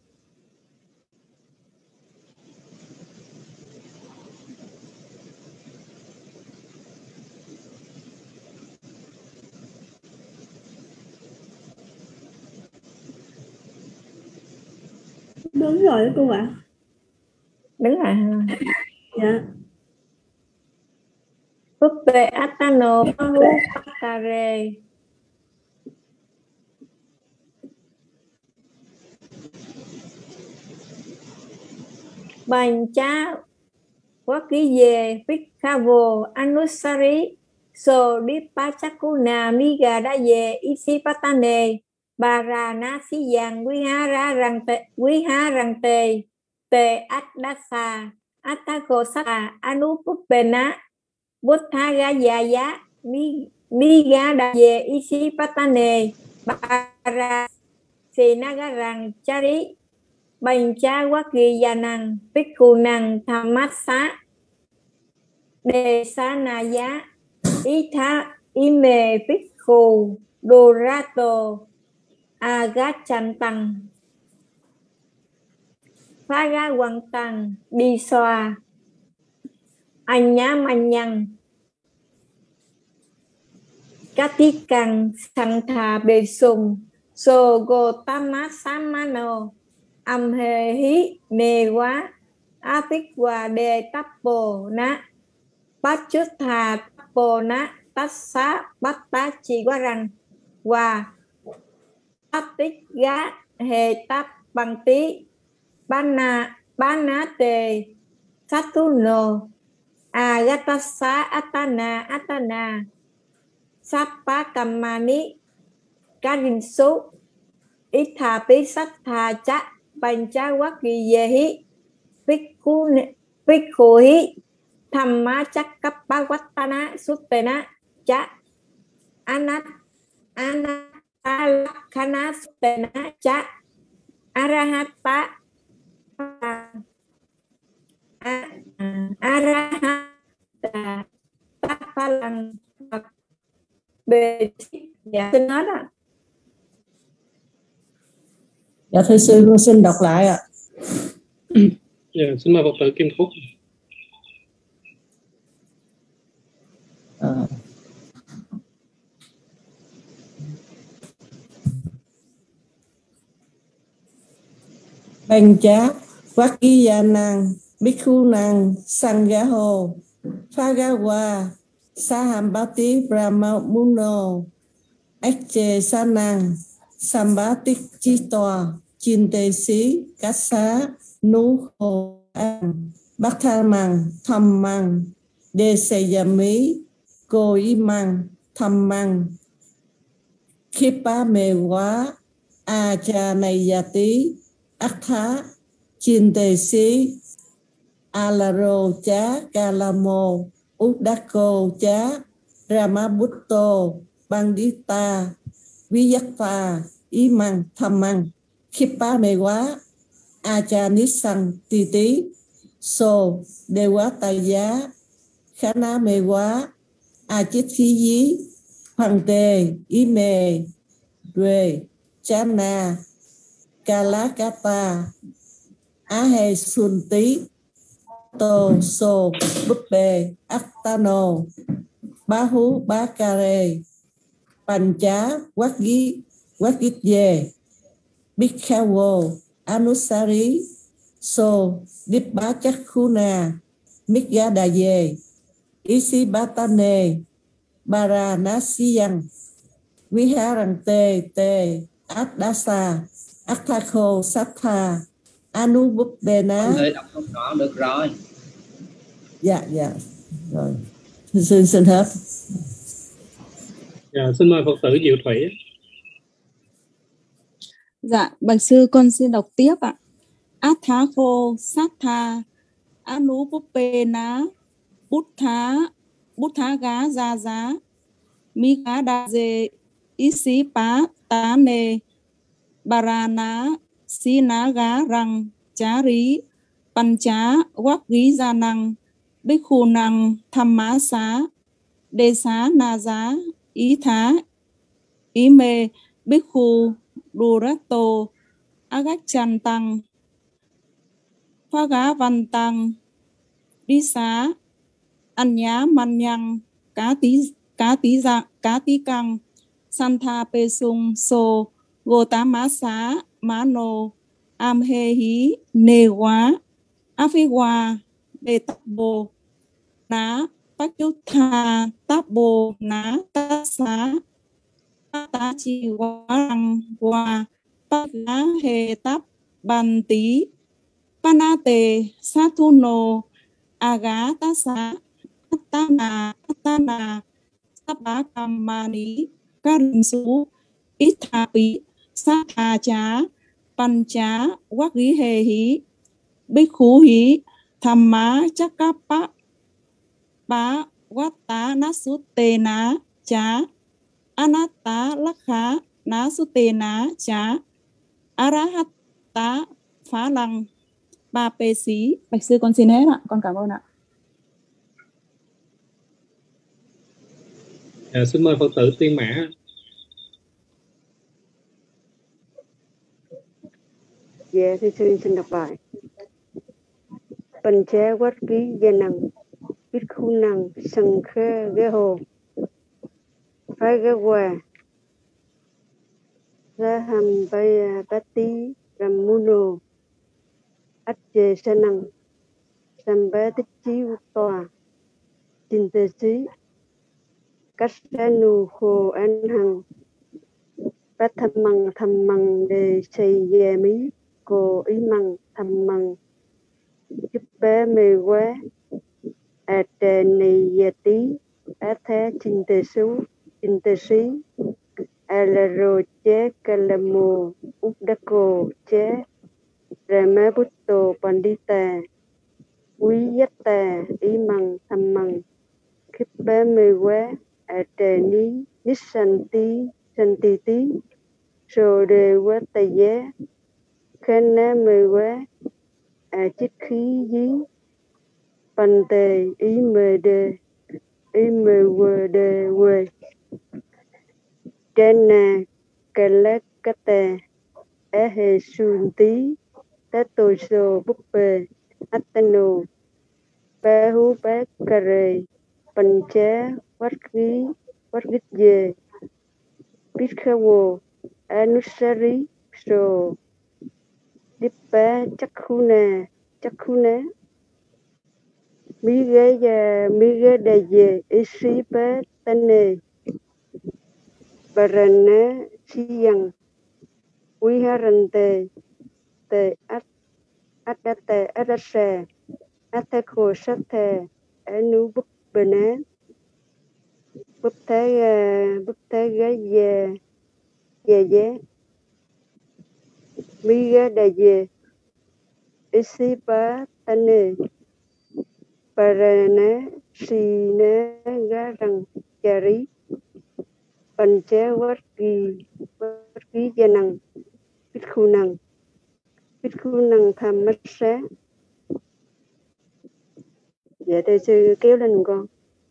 B: Đúng rồi đó cô ạ.
F: Đứng lại hả?
B: Dạ.
F: Puppe Attano Pahupakare Pancha Vakiye Vikhavo Anusari so dipachakuna migadaye isipatane Varanasiyang Viharante Te Adasa Atagosata Anupuppena Buddhagayaya Migadaye Isipatane Varasinagaran Chari Banchawakiyanang Pikunang Thamasa Desanaya Itha Ime Pikhu Dorato Agachantang Phagawantang Đi xoa Anyamanyang Katikang Santha Bề Sùng So Gotama Samano Amhehi Mewa Apikwa De Tappo Na Pachutha Tappo Na Tassa Batta Chỉ Quá Rằng Và Tích Gá Hề Tap Bằng Tí Bana Tề Satuno Agatasa Atana Sapa Kamani Karinsu Ithapi Sattha Panchawaki Yehi Pikhuhi Thamma Chakkappavattana Suttena Cha Anattalakkana Suttena Cha Arahata Tapalang Bề dạ xin nói đó.
E: Dạ thưa sư, con xin đọc lại ạ.
D: Dạ, xin mời Phật tử Kim Phúc.
E: Bành chá Vakiyanang Bhikkhunang Sanghaho Phagawa Sahambati Brahmamuno Ecce Sanang Sambatik Chitoa Chintesi Kassa Nuho An Bhathamang Thammang Desayami Koimang Thammang Khipa Mewa Achanayati Akha Chintesi Alaro Cha Kalamo Udako Cha Ramabutto Bandita Viyakpa Imang Thammang Khipa Mewa Achanisang Titi So Dewataya Khana Mewa Achithiyi Hoàng Tề Ime Dwe Chana Kalakapa Ahe Sunti Tô So Buppe Attano Bahu Bakare Pancha Wakitye Bhikkhawo Anusari So Dipachakkhuna Migadaye Isipatane Varanasiyang Viharante Te Adasa Atthakho Sattha Anubuppena.
C: Có thể đọc câu đó được rồi.
E: Dạ rồi. Xin hết.
D: Dạ, xin mời Phật tử Diệu Thủy.
G: Dạ, bạch sư con xin đọc tiếp ạ. Atthakho Sattha Anubuppena Buddha gá gia giá Mikadaje Isipatane Barana Sinaga Rang Chari Pancha Wakgi Janang Bhikkhu Thammasa Desa Naza Itha Ime Bhikkhu Durato Agachantang Phagavantang Đi xá Anya Manyang Cá tí căng Santha Pesung So Gotamasa Mano Amhehi Newa Afiwa Đề Tapbo Ná Pachutha Tapbo Ná Tassa Ta Chi Warang Wa Pagá He Tap Ban Tí Panate Satuno Agá Tassa Atana Tappa Kamani Karimsu Ithapi Sathacha Pancha Vakihehi Bhikkhuhi Thamma Chakkappa Pa Vatta Nasutena Cha Anatta Lakha Nasutena Cha Arahatta Phá Lăng Ba Pê Xí. Bạch sư con xin hết ạ, con cảm ơn ạ.
D: Xin mời Phật tử Tiên Mã.
H: Dạ, thưa sư xin đọc bài. Pancha Vaki Janang Bhikkhunan Sankha Geho Phagawa Rahambaya Pati Ramuno Atche Sanang Sambatichi Tòa Chintesi Kasanu Ho Anhang Pathamang Thammang De Sayami Ko Imang Thammang Chuppa Mê Quá Ataniyati Atha Chintesi Alaro Che Kalamo Uddako Che Ramabutto Pandita Viyatta Imang Thammang Chuppa Mê Quá Atani Santiti Sode Wataya Khana Mê Quá Chích khí dí Pante ý mê quê đê quê Trana Kalakata Ahe Sunti Tato So Buppe Atano Bahu Bác Kare Pancha Vatkije Bhikkhawo Anusari So Dippa Chakhuna Miga Daye Isipa Tane Barana Siyang Viharante Te Adate Adasa Athako Satha Anu Buppana Buptaga Ye Miga Daye Isipa Tane Parana Sina Garang Chari Pancha Vaki Janang Bhikkhunan Thammassa. Dạ thưa sư kéo lên con.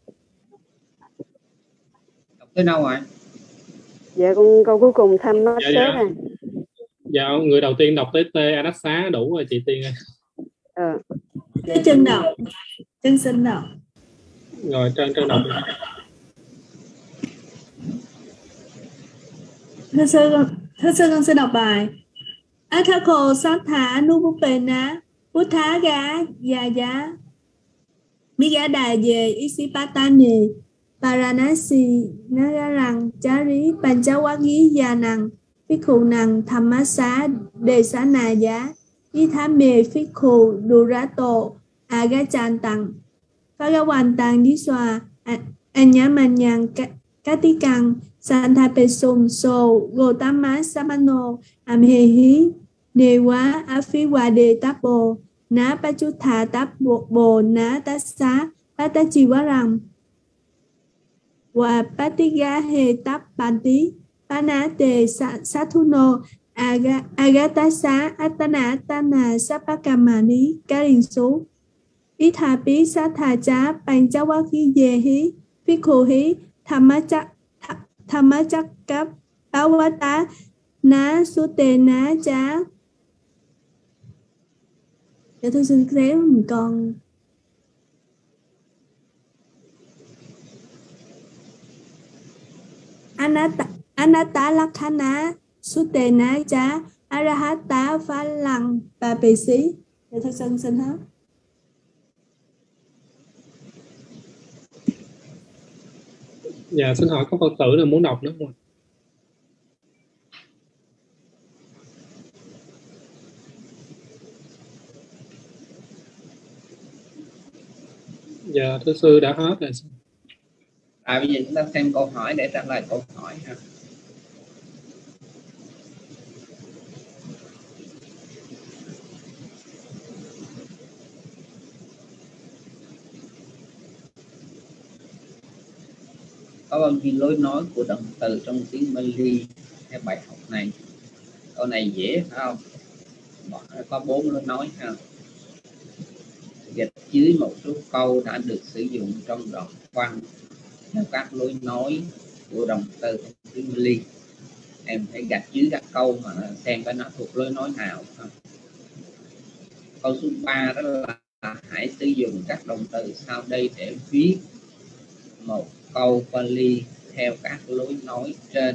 C: Đọc tới đâu rồi?
H: Dạ con câu cuối cùng Thammassa này.
D: Dạ người đầu tiên đọc tới T Adassa đủ rồi chị Tiên ơi.
B: Cái chân đọc. Chân xin đọc.
D: Rồi trên đọc.
B: Thưa sư con xin đọc bài. Athako Satha Nubupena Buddha Ga Yaya Miga Đà Về Isipatane Paranasi Nagarang Chari Panchawagi Yanang Bhikkhunan Thammassa Desanaya Ithame Bhikkhu Durato Agachantang Phagawantang Diswa Anyamanyang Katikang Santapesum So Gotama Samano Amhehi Newa Afiwade Tapo Na Pachutha Tapo Na Tassa Patachiwarang Wa Patigahe Tapanti Panate Sathuno Agatasa Atana Tana Sapakamani Karinsu Ithapi Sathacha Panchawaki Yehi Bhikkhuhi Thammachakap Pawata Na Sutena Cha. Dạ thưa xin khéo mình còn Anatta Lakhana Sutena Cha Arahata Phá Lăng Ba Pê Xí. Dạ thưa xin hết.
D: Dạ xin hỏi có Phật tử nào muốn đọc nữa không? Dạ thưa sư đã hết rồi.
C: Bây giờ chúng ta xem câu hỏi để trả lời câu hỏi ha. Có bao nhiêu lối nói của động từ trong tiếng Bali theo bài học này? Câu này dễ phải không? Có 4 lối nói ha. Gạch dưới một số câu đã được sử dụng trong đoạn văn theo các lối nói của động từ trong tiếng Bali. Em phải gạch dưới các câu mà xem coi nó thuộc lối nói nào không? Câu số 3 đó là hãy sử dụng các động từ sau đây để viết một câu Pali theo các lối nói trên: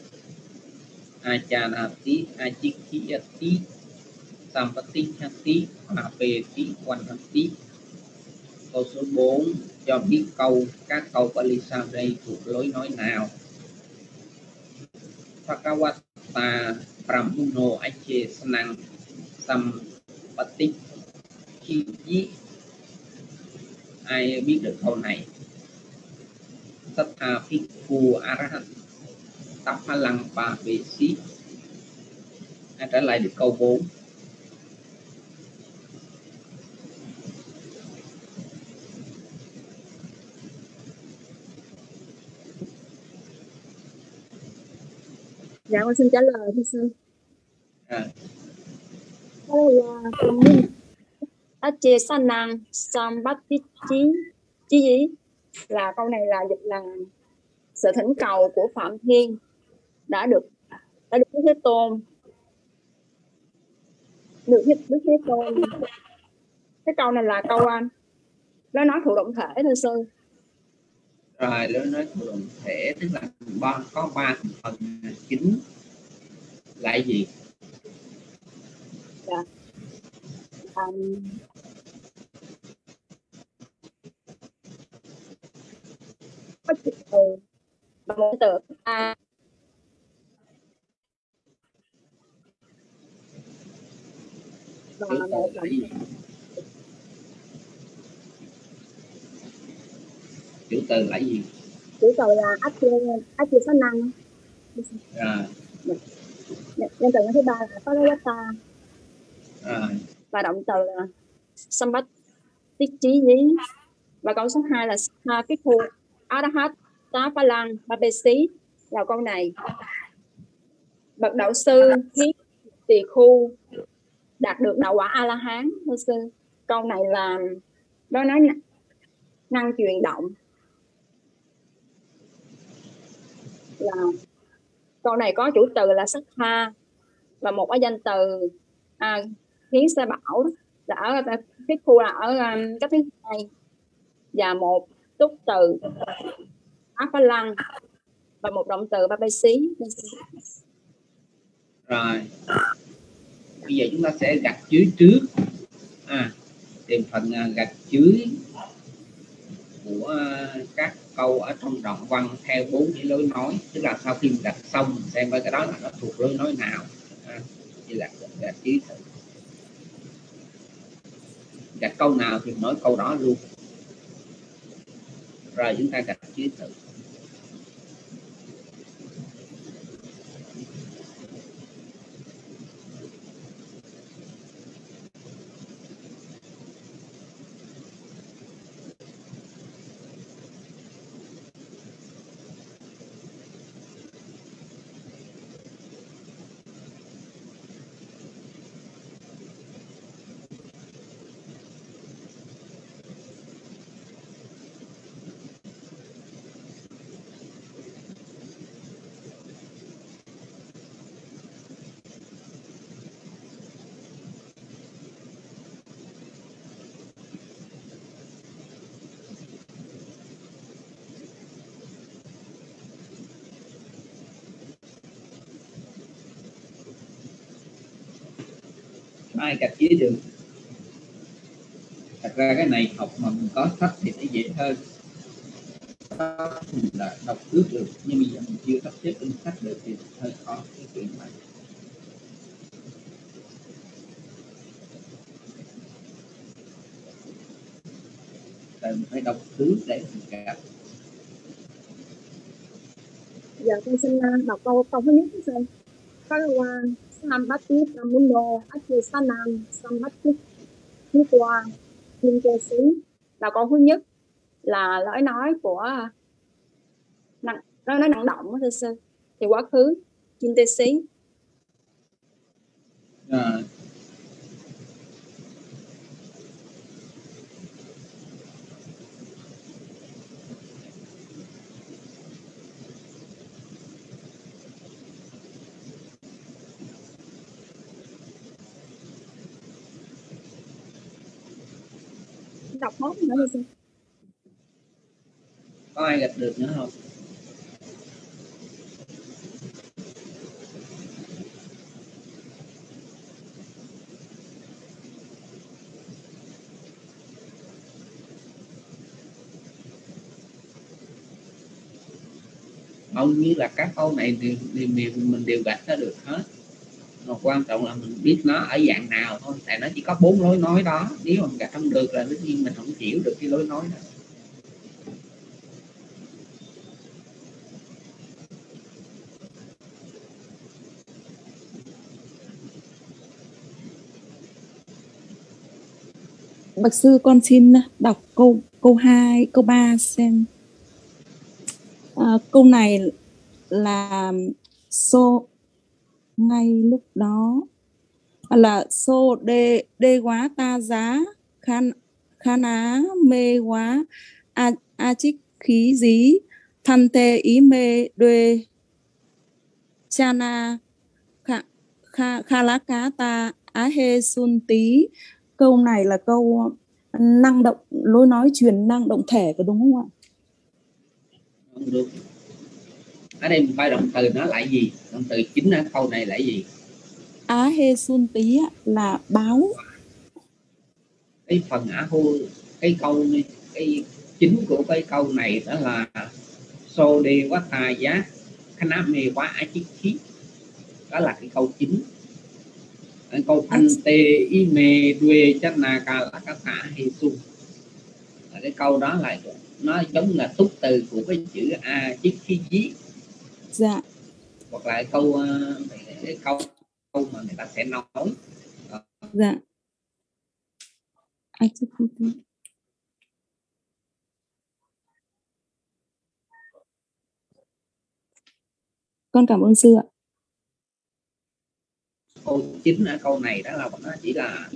C: Achanati, Achikiyati, Sampatichati, Apeti, Vanhanti. Câu số 4 cho biết các câu Pali sau đây thuộc lối nói nào? Bhagavata Brahmano Ache Sanang Sampatichiti. Ai biết được câu này? Sattha Bhikkhu Arahat Tappalang Pavesi. Ai trả lời được câu 4?
I: Dạ con xin trả lời thưa sư. Đây là Ache Sanang Sampatichi chi gì? Là câu này là dịch là sự thỉnh cầu của Phạm Thiên đã được Đức Thế Tôn Đức Thế Tôn. Cái câu này là câu nó nói thuộc động thể thưa sư.
C: Rồi nó nói thuộc động thể tức là có 3 thành phần chính là gì?
I: Dạ. Có chữ từ và một từ A. Và một là gì?
C: Chữ từ là gì?
I: Chữ từ là Ache Sanang. Nhân từ thứ 3 là Paravata. Và động từ là Sampatichi. Và câu số 2 là Sattha Bhikkhu Arahat Tappalang Pavesi. Là câu này bậc đạo sư thiết tỳ khu đạt được đạo quả A La Hán thưa sư. Câu này là nó nói năng chuyển động. Là câu này có chủ từ là Sattha và một cái danh từ Hiến Sa Bảo là ở Thiết Khu là ở cách thứ 2 và một túc từ Áp Phá Lăng và một động từ Ba Bê Xí.
C: Rồi bây giờ chúng ta sẽ gạch dưới trước, tìm phần gạch dưới của các câu ở trong đoạn văn theo 4 cái lối nói. Tức là sau khi gạch xong xem coi cái đó là nó thuộc lối nói nào. Như là gạch dưới thử, gạch câu nào thì nói câu đó luôn. Rồi chúng ta gạch dưới thử. Ai gạch dưới được? Thật ra cái này học mà mình có sách thì nó dễ hơn. Mình đã đọc trước được nhưng bây giờ mình chưa sắp xếp in sách được thì hơi khó cái chuyện này. Mình phải đọc trước để mình gặp.
I: Giờ con xin đọc câu thứ nhất thưa sư. Kagawa Sambati Namuno Achisanam Sambati Nitwa Ninkesi, là câu thứ nhất là lời nói của nói năng động thưa sư, thì quá khứ Jintesi. Đọc hết nữa thưa sư.
C: Có ai gạch được nữa không? Hầu như là các câu này thì mình đều gạch ra được hết. Mà quan trọng là mình biết nó ở dạng nào thôi. Tại nó chỉ có 4 lối nói đó. Nếu mà mình gạch không được là tất nhiên mình không hiểu được cái lối nói đó.
G: Bạch sư con xin đọc câu 2, câu 3 xem. Câu này là ngay lúc đó là đê quá ta giá khan á mê quá a chích khí dí thân tê ý mê đuê chana kha lá cá ta á hê sun tí. Câu này là câu năng động, lối nói truyền năng động thể, có đúng không ạ?
C: Không được. Ở đây mình phải động từ nó lại gì? Động từ chính ở câu này là gì?
G: Á hê sun tí là báo.
C: Cái phần á hô, cái câu, cái chính của cái câu này đó là so đê quá tà giá khana mê quá á chích khí. Đó là cái câu chính. Câu thanh tê y mê đuê chát na ca là cá tả hay su. Cái câu đó là nó giống là túc từ của cái chữ a chích khí dí.
G: Dạ.
C: Hoặc là câu mà người ta sẽ nói.
G: Dạ. Con cảm ơn sư ạ.
C: Câu chính ở câu này đó là nó chỉ là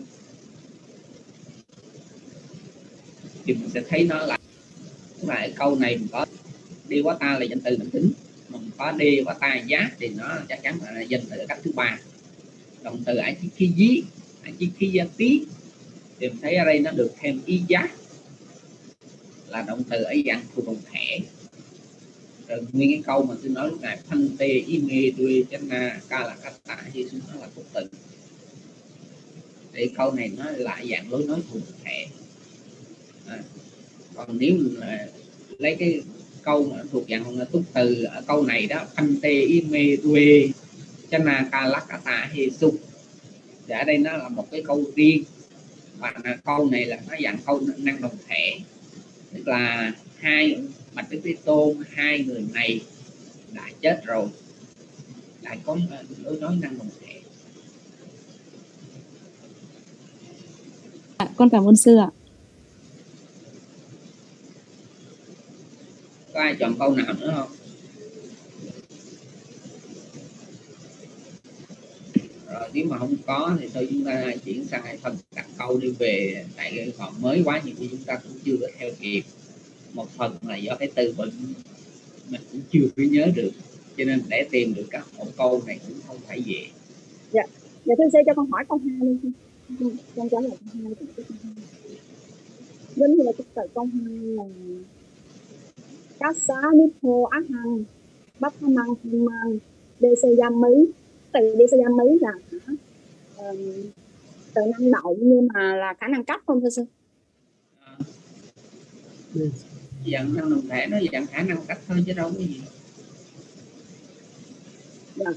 C: thì mình sẽ thấy nó là câu này mình có đi quá ta là danh từ định tính, mình có đi quá ta giá thì nó chắc chắn là danh từ cách thứ 3. Động từ ái chí khí dí, ái chí khí giá tí thì mình thấy ở đây nó được thêm ý giá là động từ ở dạng thuộc động thể. Rồi nguyên cái câu mà tôi nói lúc này thanh tê y mê đuê chánh na ca là cách tả thì nó là thuộc từ. Thì câu này nó lại dạng lối nói thuộc thể. Còn nếu mà lấy cái câu mà thuộc dạng túc từ ở câu này đó, thanh tê y mê đuê chánh na ca là cách tả thì su, thì ở đây nó là một cái câu riêng, và câu này là nó dạng câu năng đồng thể, tức là hai Bạch Đức Thế Tôn, hai người này đã chết rồi, lại có lối nói năng đồng thể.
G: Con cảm ơn sư ạ.
C: Có ai chọn câu nào nữa không? Rồi nếu mà không có thì thôi chúng ta chuyển sang cái phần đặt câu đi về, tại còn mới quá nhiều khi chúng ta cũng chưa có theo kịp. Một phần là do cái từ vựng mình cũng chưa có nhớ được, cho nên để tìm được các một câu này cũng không phải dễ.
I: Dạ, dạ thưa sư cho con hỏi câu 2 luôn. Con trả lời câu 2. Giống như là cái từ câu 2 là các xá nít thô ác hăng bắp tham mang tham mang đê sơ giam mỹ. Từ đê sơ giam mỹ là từ năng động nhưng mà là khả năng cách không thưa sư?
C: Dạng năng đồng thể nó dạng khả năng cách thôi chứ đâu có gì.
I: Dạ.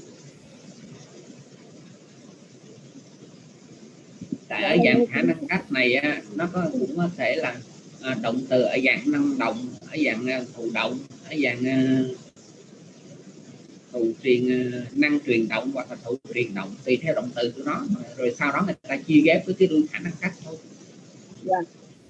C: Tại ở dạng khả năng cách này á, nó cũng có thể là động từ ở dạng năng động, ở dạng thụ động, ở dạng thụ truyền năng truyền động hoặc là thụ truyền động tùy theo động từ của nó, rồi sau đó người ta chia ghép với cái đuôi khả năng cách thôi.
I: Dạ.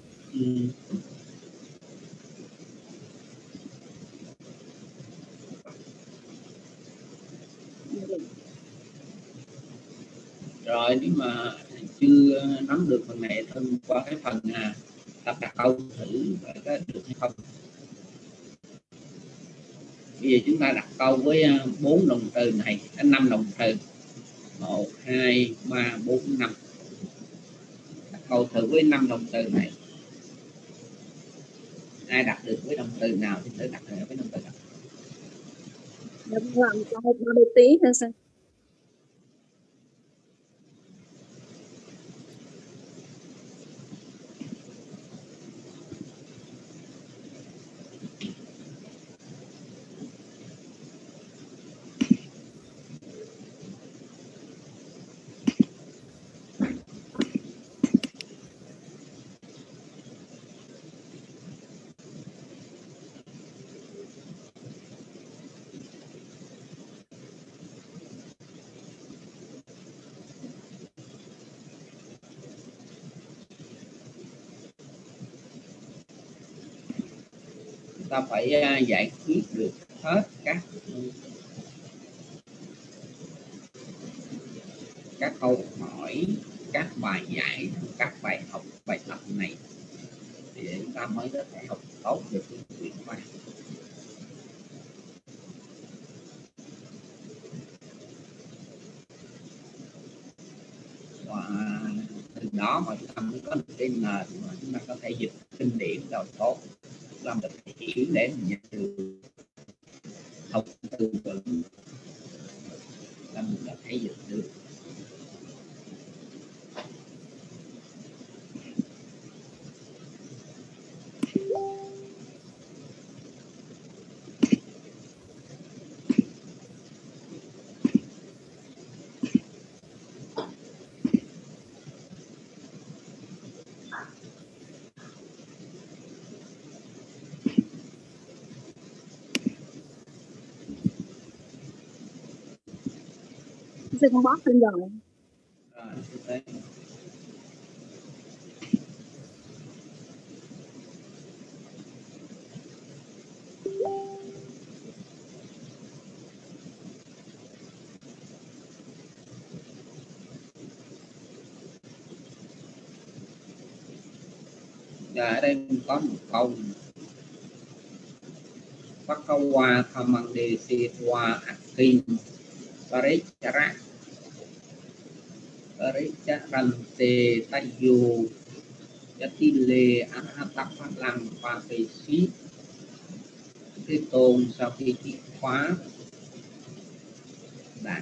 C: Rồi nếu mà chưa nắm được phần này thông qua cái phần tập đặt câu thử có được hay không. Bây giờ chúng ta đặt câu với 4 động từ này, 5 động từ 1, 2, 3, 4, 5. Đặt câu thử với 5 động từ này. Ai đặt được với động từ nào thì thử đặt với động từ nào.
I: Làm câu 30 tí thôi sao?
C: Ta phải giải quyết được hết các câu hỏi, các bài giải, các bài học, bài tập này thì chúng ta mới có thể học tốt được cái chuyện khoa. Và từ đó mà chúng ta mới có được cái nền mà chúng ta có thể dịch kinh điển rồi tốt, làm được hiểu để mình từ học từ vựng là mình có thể dịch được.
I: Sư con bóp lên rồi.
C: Ở đây có một câu Bhagava Thamande Sitwa Akin Parichara Paricharante Tayo Yatile Anatapalam Papesi. Thế Tôn sau khi triệt khóa đã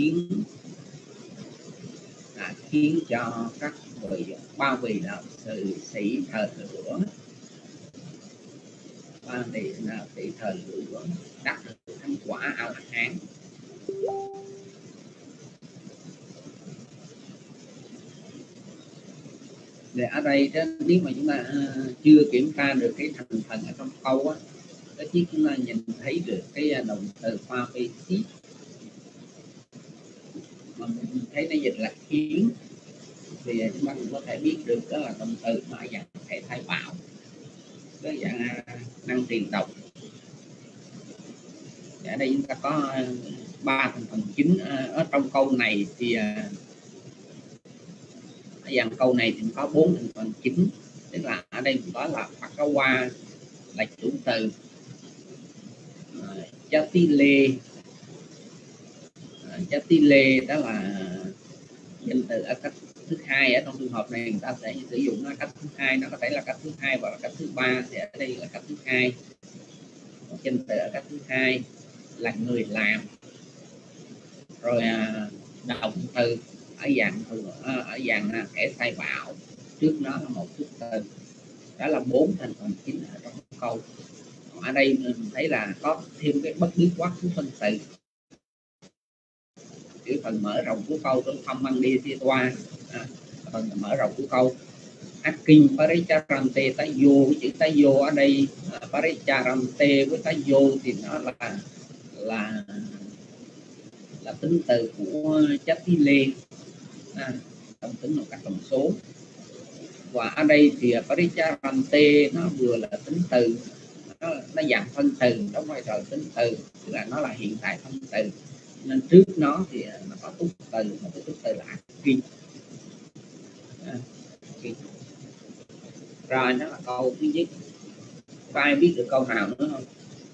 C: khiến cho các ba vị đạo sĩ thờ lửa, ba vị đạo sĩ thờ lửa đạt được thành quả A La Hán. Để ở đây đó, nếu mà chúng ta chưa kiểm tra được cái thành phần ở trong câu á, đó chỉ chúng ta nhìn thấy được cái động từ pha phê xí mà mình thấy nó dịch là khiến, thì chúng ta cũng có thể biết được đó là động từ mà dạng thể thay bạo, cái dạng năng truyền động. Ở đây chúng ta có 3 thành phần chính ở trong câu này, thì ở dạng câu này thì có 4 thành phần chính, tức là ở đây có là Bhagava là chủ từ, Yatile đó là danh từ ở cách thứ hai. Ở trong trường hợp này người ta sẽ sử dụng nó cách thứ hai, nó có thể là cách thứ hai và cách thứ ba, thì ở đây là cách thứ hai. Danh từ ở cách thứ hai là người làm. Rồi động từ ở dạng kẻ sai bạo, trước nó là một chút từ. Đó là 4 thành phần chính ở trong câu. Ở đây mình thấy là có thêm cái bất biến quá khứ phân từ, cái phần mở rộng của câu trong thăm mang đi thi toa, phần mở rộng của câu Akin Paricharante Tayo, chữ Tayo ở đây Paricharante với Tayo thì nó là là tính từ của chất khí lê, tổng tính một cách tổng số. Và ở đây thì Paricharante nó vừa là tính từ, nó dạng phân từ, đóng vai trò tính từ, tức là nó là hiện tại phân từ, nên trước nó thì nó có túc từ, mà cái túc từ là Akin. Rồi đó là câu thứ nhất. Có ai biết được câu nào nữa không?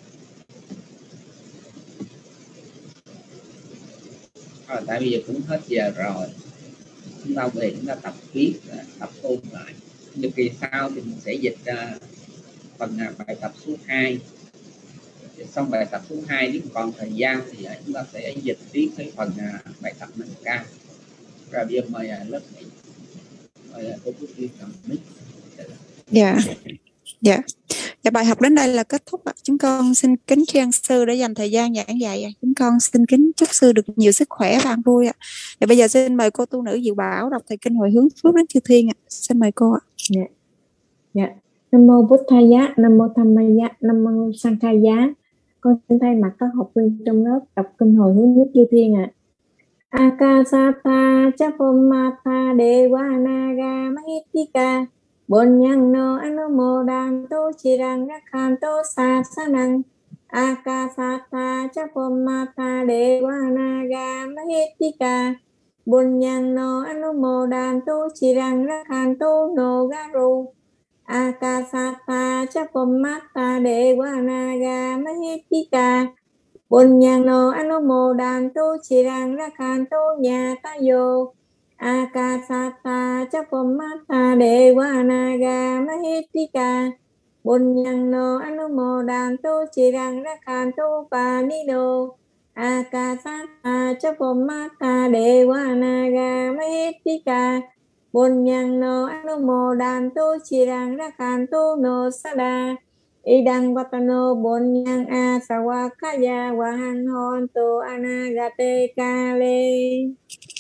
C: Tại bây giờ cũng hết giờ rồi, chúng ta về chúng ta tập viết, tập ôn lại. Nhưng kỳ sau thì mình sẽ dịch phần bài tập số 2. Xong bài tập số 2 nếu còn thời gian thì chúng ta sẽ dịch tiếp cái phần bài tập nâng cao. Rồi bây giờ mời lớp này, mời cô Phước Liên cầm mic.
A: Dạ. Bài học đến đây là kết thúc ạ. Chúng con xin kính khen sư đã dành thời gian giảng dạy. Chúng con xin kính chúc sư được nhiều sức khỏe và an vui ạ. Và bây giờ xin mời cô tu nữ Diệu Bảo đọc thời kinh hồi hướng phước đến chư thiên ạ. Xin mời cô ạ.
F: Dạ. Nam mô Bụt Thaya, Nam mô Dhammaya, Nam mô Sankhaya. Con xin thay mặt các học viên trong lớp đọc kinh hồi hướng nước chư thiên ạ. Akasata Chapomata Dewa Naga Mahitika Bonyangno Anumodanto Chirang Rakhanto Sasanang. Akasata Chapomata Dewa Naga Mahitika Bonyangno Anumodanto Chirang Rakhanto Nogaru. Akasata Chapomata Dewa Naga Mahitika Bonyangno Anumodanto Chirang Rakhanto Nyatayo. Akasata Chapomata Dewa Naga Mahitika Bonyangno Anumodanto Chirang Rakhanto Panido. Akasata Chapomata Dewa Naga Mahitika Bonyangno Anumodanto Chirang Rakhanto No Sada. Idang Vatano Bonyang Asawakaya Wahan Honto Anagate Kale.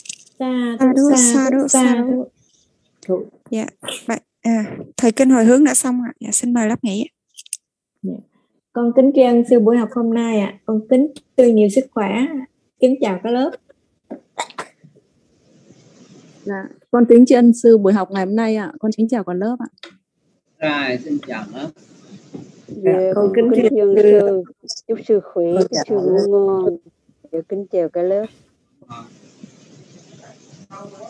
F: Sadhu.
A: Dạ. Thời kinh hồi hướng đã xong ạ. Dạ, xin mời lớp nghỉ.
F: Con kính tri ân sư buổi học hôm nay ạ. Con kính sư nhiều sức khỏe. Kính chào cả lớp.
G: Dạ, con kính tri ân sư buổi học ngày hôm nay ạ. Con kính chào cả lớp ạ.
C: Rồi, xin chào lớp.
H: Con kính tri ân sư, chúc sư khỏe, chúc sư ngủ ngon. Kính chào cả lớp.